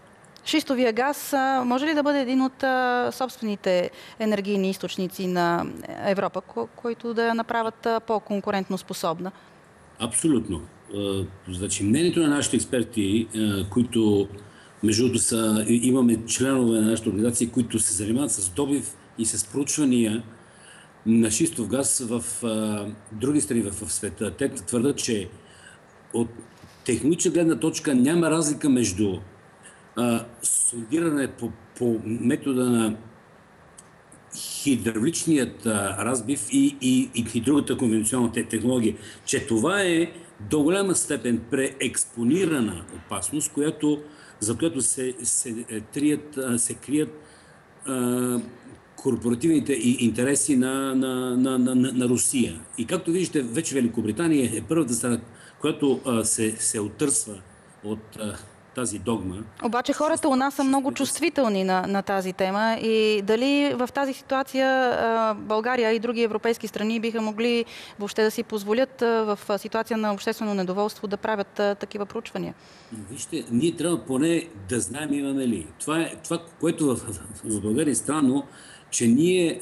шистовия газ може ли да бъде един от собствените енергийни източници на Европа, които да я направят по-конкурентно способна? Абсолютно. Значи, мнението на нашите експерти, които между другото имаме членове на нашите организации, които се занимават с добив и с проучвания на шистов газ в други страни в света. Те твърдят, че от технологична гледна точка няма разлика между сондиране по метода на хидравличният разбив и другата конвенционална технология, че това е до голяма степен преекспонирана опасност, за която се крият корпоративните интереси на Русия. И както виждате, вече Великобритания е първата страна, която се отърсва от тази догма. Обаче хората у нас са много чувствителни на тази тема и дали в тази ситуация България и други европейски страни биха могли въобще да си позволят в ситуация на обществено недоволство да правят такива проучвания? Вижте, ние трябва поне да знаем имаме ли. Това, което в България е странно, че ние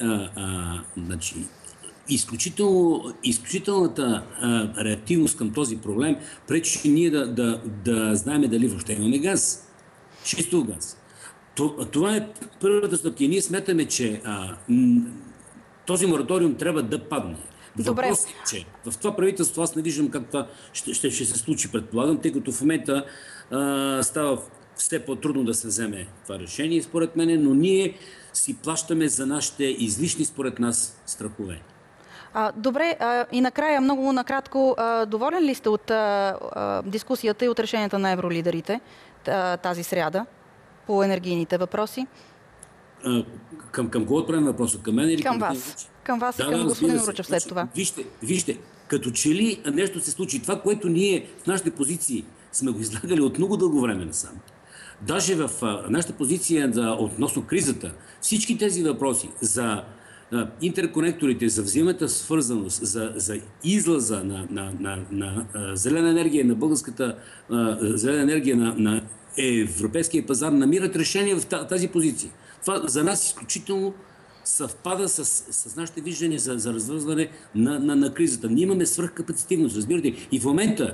изключителната реактивност към този проблем пречи ние да знаем дали въобще имаме газ. Шистов газ. Това е първата стъпка. Ние смятаме, че този мораториум трябва да падне. Въпрос е, че в това правителство аз не виждам как това ще се случи, предполагам, тъй като в момента става все по-трудно да се вземе това решение, според мен, но ние си плащаме за нашите излишни, според нас, страхове. Добре, и накрая, много накратко, доволен ли сте от дискусията и от решенията на евролидерите тази сряда по енергийните въпроси? Към кого отправим въпроса? Към мен или към вас? Към вас и към господин Уручев след това. Вижте, като че ли нещо се случи. Това, което ние в нашите позиции сме го излагали от много дълго време насам. Даже в нашата позиция относно кризата, всички тези въпроси за интерконекторите, за взаимната свързаност, за излаза на зелена енергия, на българската зелена енергия на европейския пазар, намират решение в тази позиция. Това за нас изключително съвпада с нашите виждания за развързване на кризата. Ние имаме свръхкапацитивност, разбирате. И в момента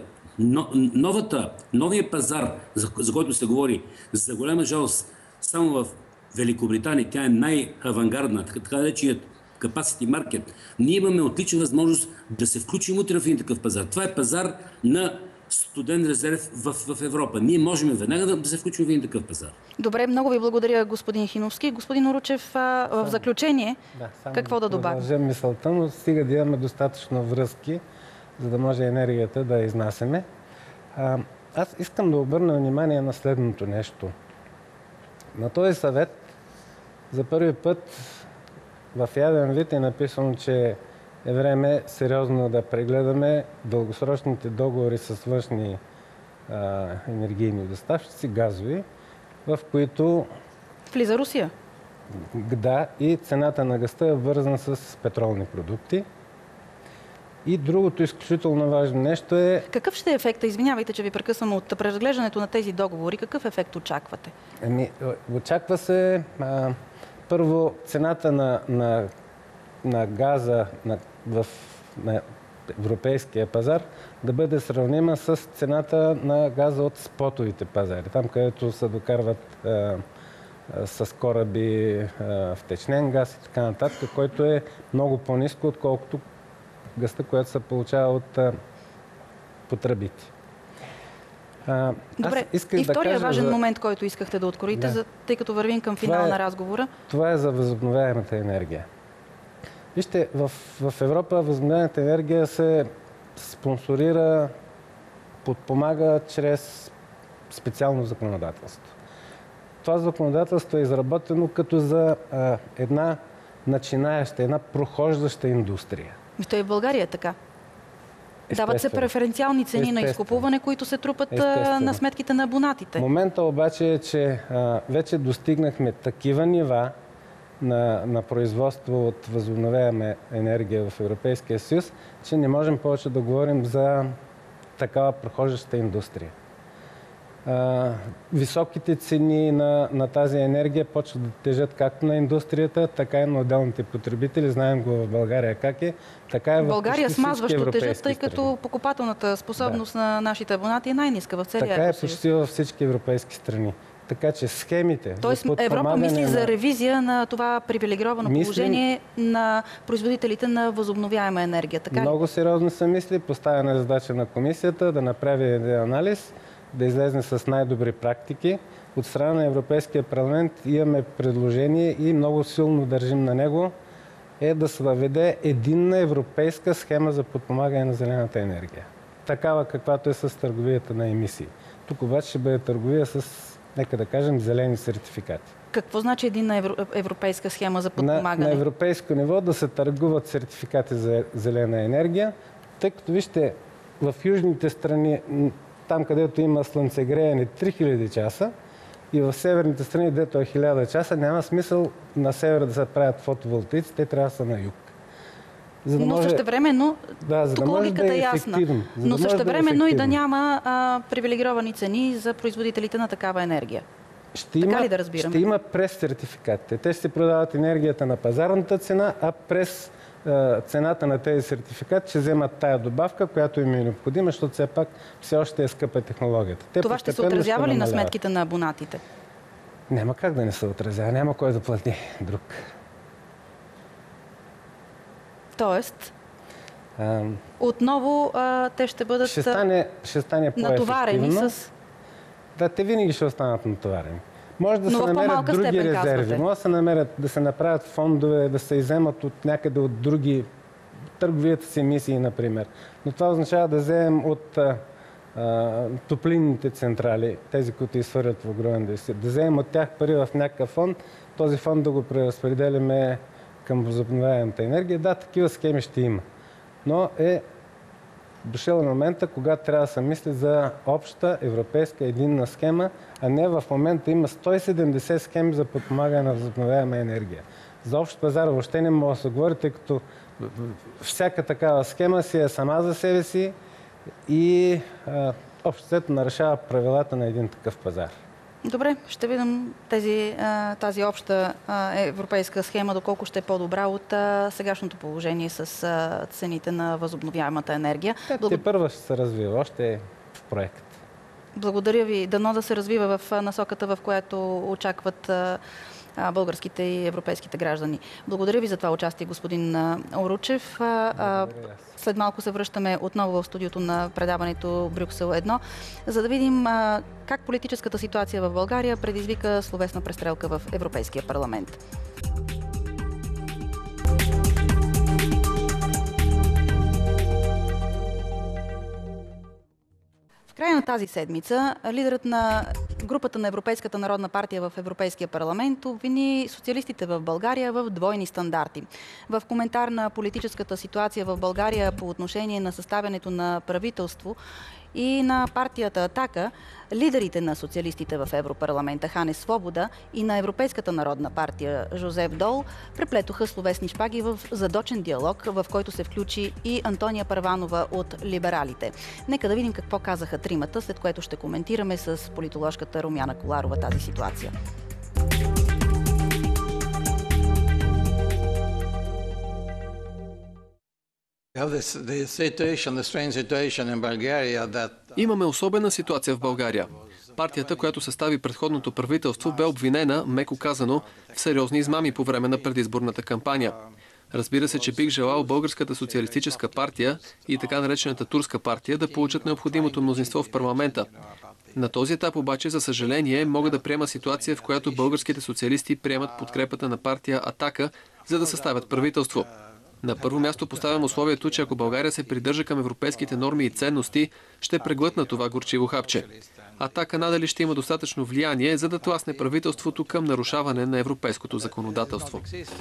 новия пазар, за който се говори, за голяма жалост, само в Великобритания, тя е най-авангардна, така нареченият capacity market. Ние имаме отлична възможност да се включим утре в един такъв пазар. Това е пазар на студен резерв в Европа. Ние можем веднага да се включим в един такъв пазар. Добре, много ви благодаря, господин Хиновски. Господин Уручев, в заключение, какво да добавим? Продължим мисълта, но стига да имаме достатъчно връзки, за да може енергията да изнасяме. Аз искам да обърна внимание на следното нещо. На този съвет за първи път в яден вид е написано, че е време сериозно да прегледаме дългосрочните договори с външни енергийни доставчици, газови, в които... Влиза Русия? Да, и цената на газта е вързана с петролни продукти. И другото изключително важно нещо е... Какъв ще е ефекта? Извинявайте, че ви прекъсвам, от преразглеждането на тези договори. Какъв ефект очаквате? Очаква се първо цената на газа на европейския пазар да бъде сравнима с цената на газа от спотовите пазари. Там, където се докарват с кораби втечнен газ и така нататък, който е много по-ниско, отколкото газта, която се получава от потребите. Добре, и втория важен момент, който искахте да откроите, тъй като вървим към финал на разговора. Това е за възобновяемата енергия. Вижте, в Европа възобновяемата енергия се спонсорира, подпомага чрез специално законодателство. Това законодателство е изработено като за една начинаеща, една прохождаща индустрия. И то и в България е така. Дават се преференциални цени на изкупуване, които се трупат на сметките на абонатите. Момента обаче е, че вече достигнахме такива нива на производство от възобновяема енергия в Европейския съюз, че не можем повече да говорим за такава прохождаща индустрия. Високите цени на тази енергия почват да тежат както на индустрията, така и на отделните потребители. Знаем го в България как е. Така е в България смазващо тежат, тъй като страни. покупателната способност на нашите абонати е най-ниска в целия Така е Евросъюз. почти във всички европейски страни. Така че схемите... Тоест Европа мисли за ревизия на това привилегировано положение на производителите на възобновяема енергия. Така много сериозно се мисли. Поставена е задача на комисията да направи един анализ, да излезе с най-добри практики. От страна на Европейския парламент имаме предложение и много силно държим на него, е да се въведе единна европейска схема за подпомагане на зелената енергия. Такава каквато е с търговията на емисии. Тук обаче ще бъде търговия с, нека да кажем, зелени сертификати. Какво значи единна европейска схема за подпомагане? На европейско ниво да се търгуват сертификати за зелена енергия, тъй като вижте, в южните страни, там където има слънцегреене 3000 часа и в северните страни, дето е 1000 часа, няма смисъл на север да се правят фотоволтаици, те трябва да са на юг. Но същевременно, тук логиката е ясна, но същевременно и да няма привилегировани цени за производителите на такава енергия. Така ли да разбираме? Ще има през сертификатите. Те ще продават енергията на пазарната цена, а през цената на тези сертификати ще вземат тая добавка, която им е необходима, защото все пак все още е скъпа технологията. Това ще се отразява ли на сметките на абонатите? Няма как да не се отразява. Няма кой да плати друг. Тоест, отново те ще бъдат натоварени с... Да, те винаги ще останат натоварени. Може да се намерят други резерви, може да се направят фондове, да се изземат от някъде от други търговията с емисии, например. Но това означава да вземем от топлинните централи, тези, които изхвърлят в огромен десет, да вземем от тях пари в някакъв фонд, този фонд да го преразпределяме към възобновяемата енергия. Да, такива схеми ще има. Но дошъл е момента, когато трябва да се мисли за обща европейска единна схема, а не в момента има 170 схеми за подпомагане на възобновяема енергия. За общ пазар въобще не може да се говори, тъй като всяка такава схема си е сама за себе си и обществото нарушава правилата на един такъв пазар. Добре, ще видим тази обща европейска схема, доколко ще е по-добра от сегашното положение с цените на възобновяемата енергия. Те първа ще се развива, още е в проект. Благодаря ви. Дано да се развива в насоката, в която очакват българските и европейските граждани. Благодаря ви за това участие, господин Оручев. След малко се връщаме отново в студиото на предаването Брюксел 1, за да видим как политическата ситуация в България предизвика словесна престрелка в Европейския парламент. В края на тази седмица лидерът на групата на Европейската народна партия в Европейския парламент обвини социалистите в България в двойни стандарти. В коментар на политическата ситуация в България по отношение на съставянето на правителство и на партията Атака, лидерите на социалистите в Европарламента Хане Свобода и на Европейската народна партия Жозеф Дол преплетоха словесни шпаги в задочен диалог, в който се включи и Антония Първанова от либералите. Нека да видим какво казаха тримата, след което ще коментираме с политоложката Румяна Коларова тази ситуация. Имаме особена ситуация в България. Партията, която състави предходното правителство, бе обвинена, меко казано, в сериозни измами по време на предизборната кампания. Разбира се, че бих желал Българската социалистическа партия и така наречената турска партия да получат необходимото мнозинство в парламента. На този етап обаче, за съжаление, мога да приема ситуация, в която българските социалисти приемат подкрепата на партия Атака, за да съставят правителство. На първо място поставям условието, че ако България се придържа към европейските норми и ценности, ще преглътна това горчиво хапче. Атака надали ще има достатъчно влияние, за да тласне правителството към нарушаване на европейското законодателство.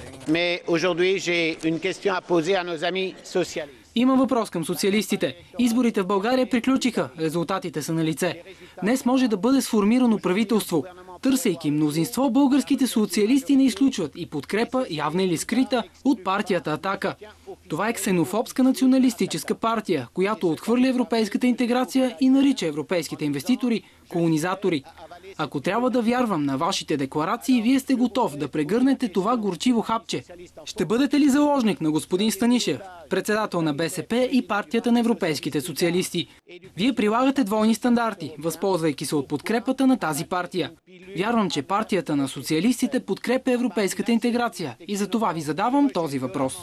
Има въпрос към социалистите. Изборите в България приключиха. Резултатите са налице. Днес може да бъде сформирано правителство. Търсейки мнозинство, българските социалисти не изключват и подкрепа, явна или скрита, от партията Атака. Това е ксенофобска националистическа партия, която отхвърля европейската интеграция и нарича европейските инвеститори колонизатори. Ако трябва да вярвам на вашите декларации, вие сте готов да прегърнете това горчиво хапче. Ще бъдете ли заложник на господин Станишев, председател на БСП и партията на европейските социалисти? Вие прилагате двойни стандарти, възползвайки се от подкрепата на тази партия. Вярвам, че партията на социалистите подкрепя европейската интеграция и за това ви задавам този въпрос.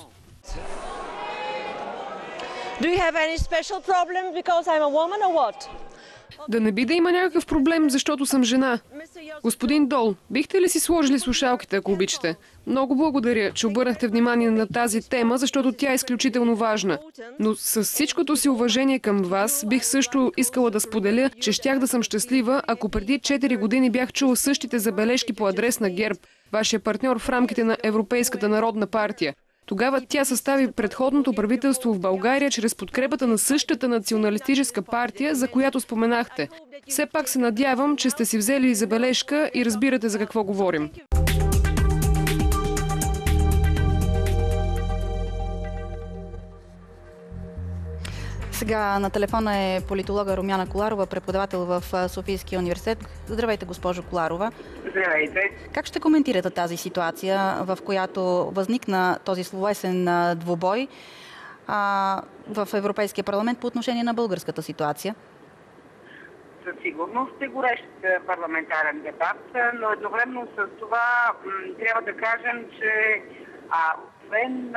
Do you have any special problem because I'm a woman or what? Да не би да има някакъв проблем, защото съм жена. Господин Дол, бихте ли си сложили слушалките, ако обичате? Много благодаря, че обърнахте внимание на тази тема, защото тя е изключително важна. Но с всичкото си уважение към вас, бих също искала да споделя, че щях да съм щастлива, ако преди 4 години бях чула същите забележки по адрес на ГЕРБ, вашия партньор в рамките на Европейската народна партия. Тогава тя състави предходното правителство в България чрез подкрепата на същата националистическа партия, за която споменахте. Все пак се надявам, че сте си взели забележка и разбирате за какво говорим. Сега на телефона е политолога Румяна Коларова, преподавател в Софийския университет. Здравейте, госпожо Коларова. Здравейте. Как ще коментирате тази ситуация, в която възникна този словесен двубой в Европейския парламент по отношение на българската ситуация? Със сигурност е горещ парламентарен дебат, но едновременно с това трябва да кажем, че освен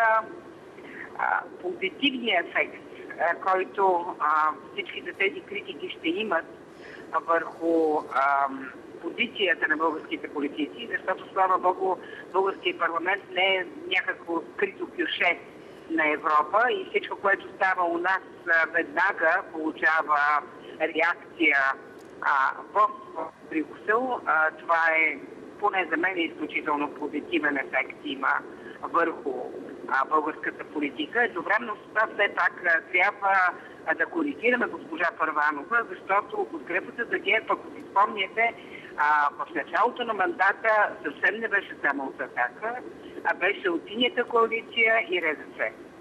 позитивния ефект, който всичките тези критики ще имат върху позицията на българските политици, защото, слава Богу, българския парламент не е някакво скрито кюше на Европа и всичко, което става у нас, веднага получава реакция в Брюксел. Това е, поне за мен, изключително позитивен ефект има върху българската политика. Едновременно с това все пак трябва да коригираме госпожа Първанова, защото подкрепата за ГЕРБ, ако си спомняте, в началото на мандата съвсем не беше само от Атака, а беше от Синята коалиция и РЗС.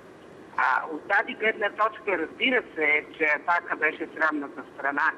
От тази гледна точка разбира се, че Атака беше срамната страна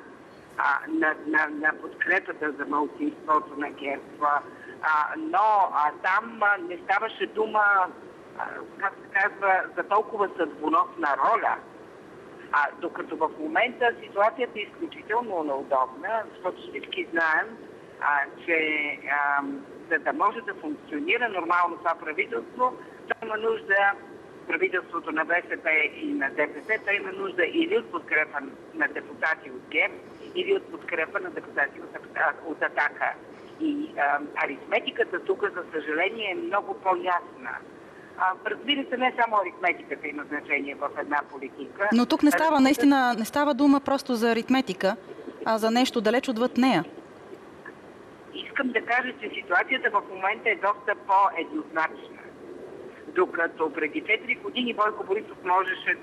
на подкрепата за малцинството на ГЕРБ, но там не ставаше дума, как се казва, за толкова съдбоносна роля. Докато в момента ситуацията е изключително неудобна, защото всички знаем, че за да може да функционира нормално това правителство, то има нужда, правителството на БСП и на ДПС, то има нужда или от подкрепа на депутати от ГЕРБ, или от подкрепа на депутати от Атака. И аритметиката тук, за съжаление, е много по-ясна. Разбира се, не само аритметиката има значение в една политика. Но тук наистина не става дума просто за аритметика, а за нещо далеч отвъд нея. Искам да кажа, че ситуацията в момента е доста по-еднозначна. Докато преди 4 години Бойко Борисов можеше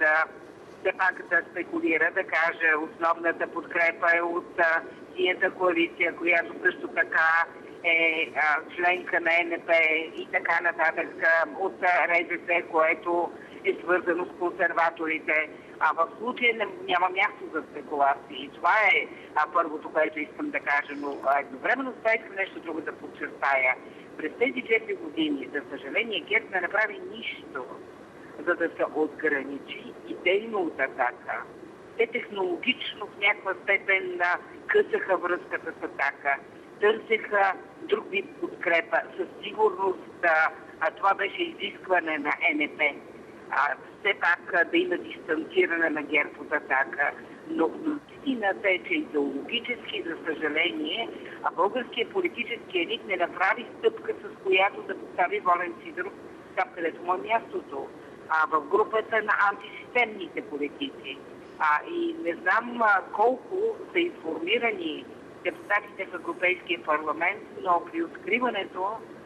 да спекулира, да каже, основната подкрепа е от Синята коалиция, която също така е членка на НП и така нататък, от РЗС, което е свързано с консерваторите. В случая няма място за спекулации. Това е първото, което искам да кажа, но едновременно с това искам нещо друго да подчертая. През тези 4 години, за съжаление, ГЕРБ не направи нищо, за да се отграничи идейно от Атака. Те технологично в някаква степен късаха връзката с Атака, търсеха друг вид подкрепа. Със сигурност това беше изискване на НП. Все пак да има дистанциране на ГЕРБ от Атака. Но истината е, че идеологически, за съжаление, българският политически елит не направи стъпка, с която да постави Волен Сидеров там, където му е мястото. В групата на антисистемните политици. И не знам колко са информирани депутатите в Европейския парламент, но при откриването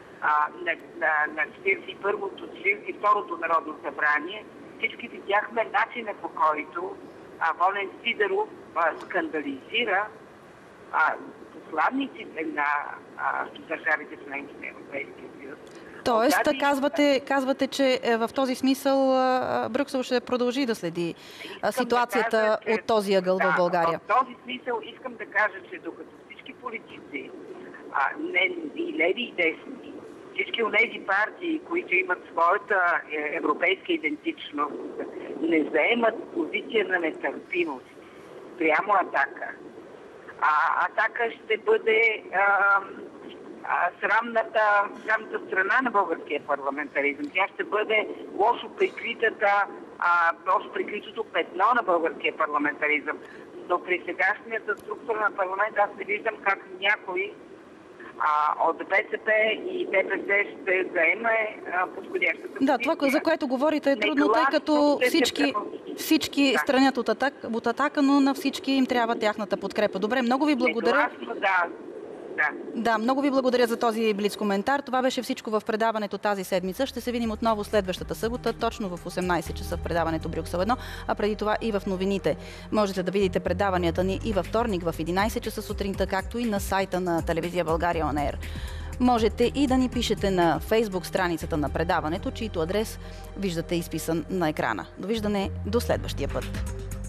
на 41-то, 42-то Народно събрание всички видяхме начина, по който Волен Сидеров скандализира посланниците на държавите членки на Европейския съюз, Тоест, казвате, че в този смисъл Брюксел ще продължи да следи ситуацията от този ъгъл в България. В този смисъл искам да кажа, че докато всички политици, и леви и десни, всички от тези партии, които имат своята европейска идентичност, не заемат позиция на нетърпимост прямо Атака. Атака ще бъде срамната страна на българския парламентаризъм. Тя ще бъде лошо прикритото петно на българския парламентаризъм. Но при сегашната структура на парламента аз не виждам как някой от БСП и ДПС ще заеме подходящата позиция. Да, това, за което говорите, е трудно, тъй като всички странят от Атака, но на всички им трябва тяхната подкрепа. Добре, много ви благодаря. Да, много ви благодаря за този блиц коментар. Това беше всичко в предаването тази седмица. Ще се видим отново следващата събота, точно в 18 часа в предаването Брюксел 1, а преди това и в новините. Можете да видите предаванията ни и във вторник в 11 часа сутринта, както и на сайта на телевизия България On Air. Можете и да ни пишете на Фейсбук страницата на предаването, чийто адрес виждате изписан на екрана. Довиждане до следващия път.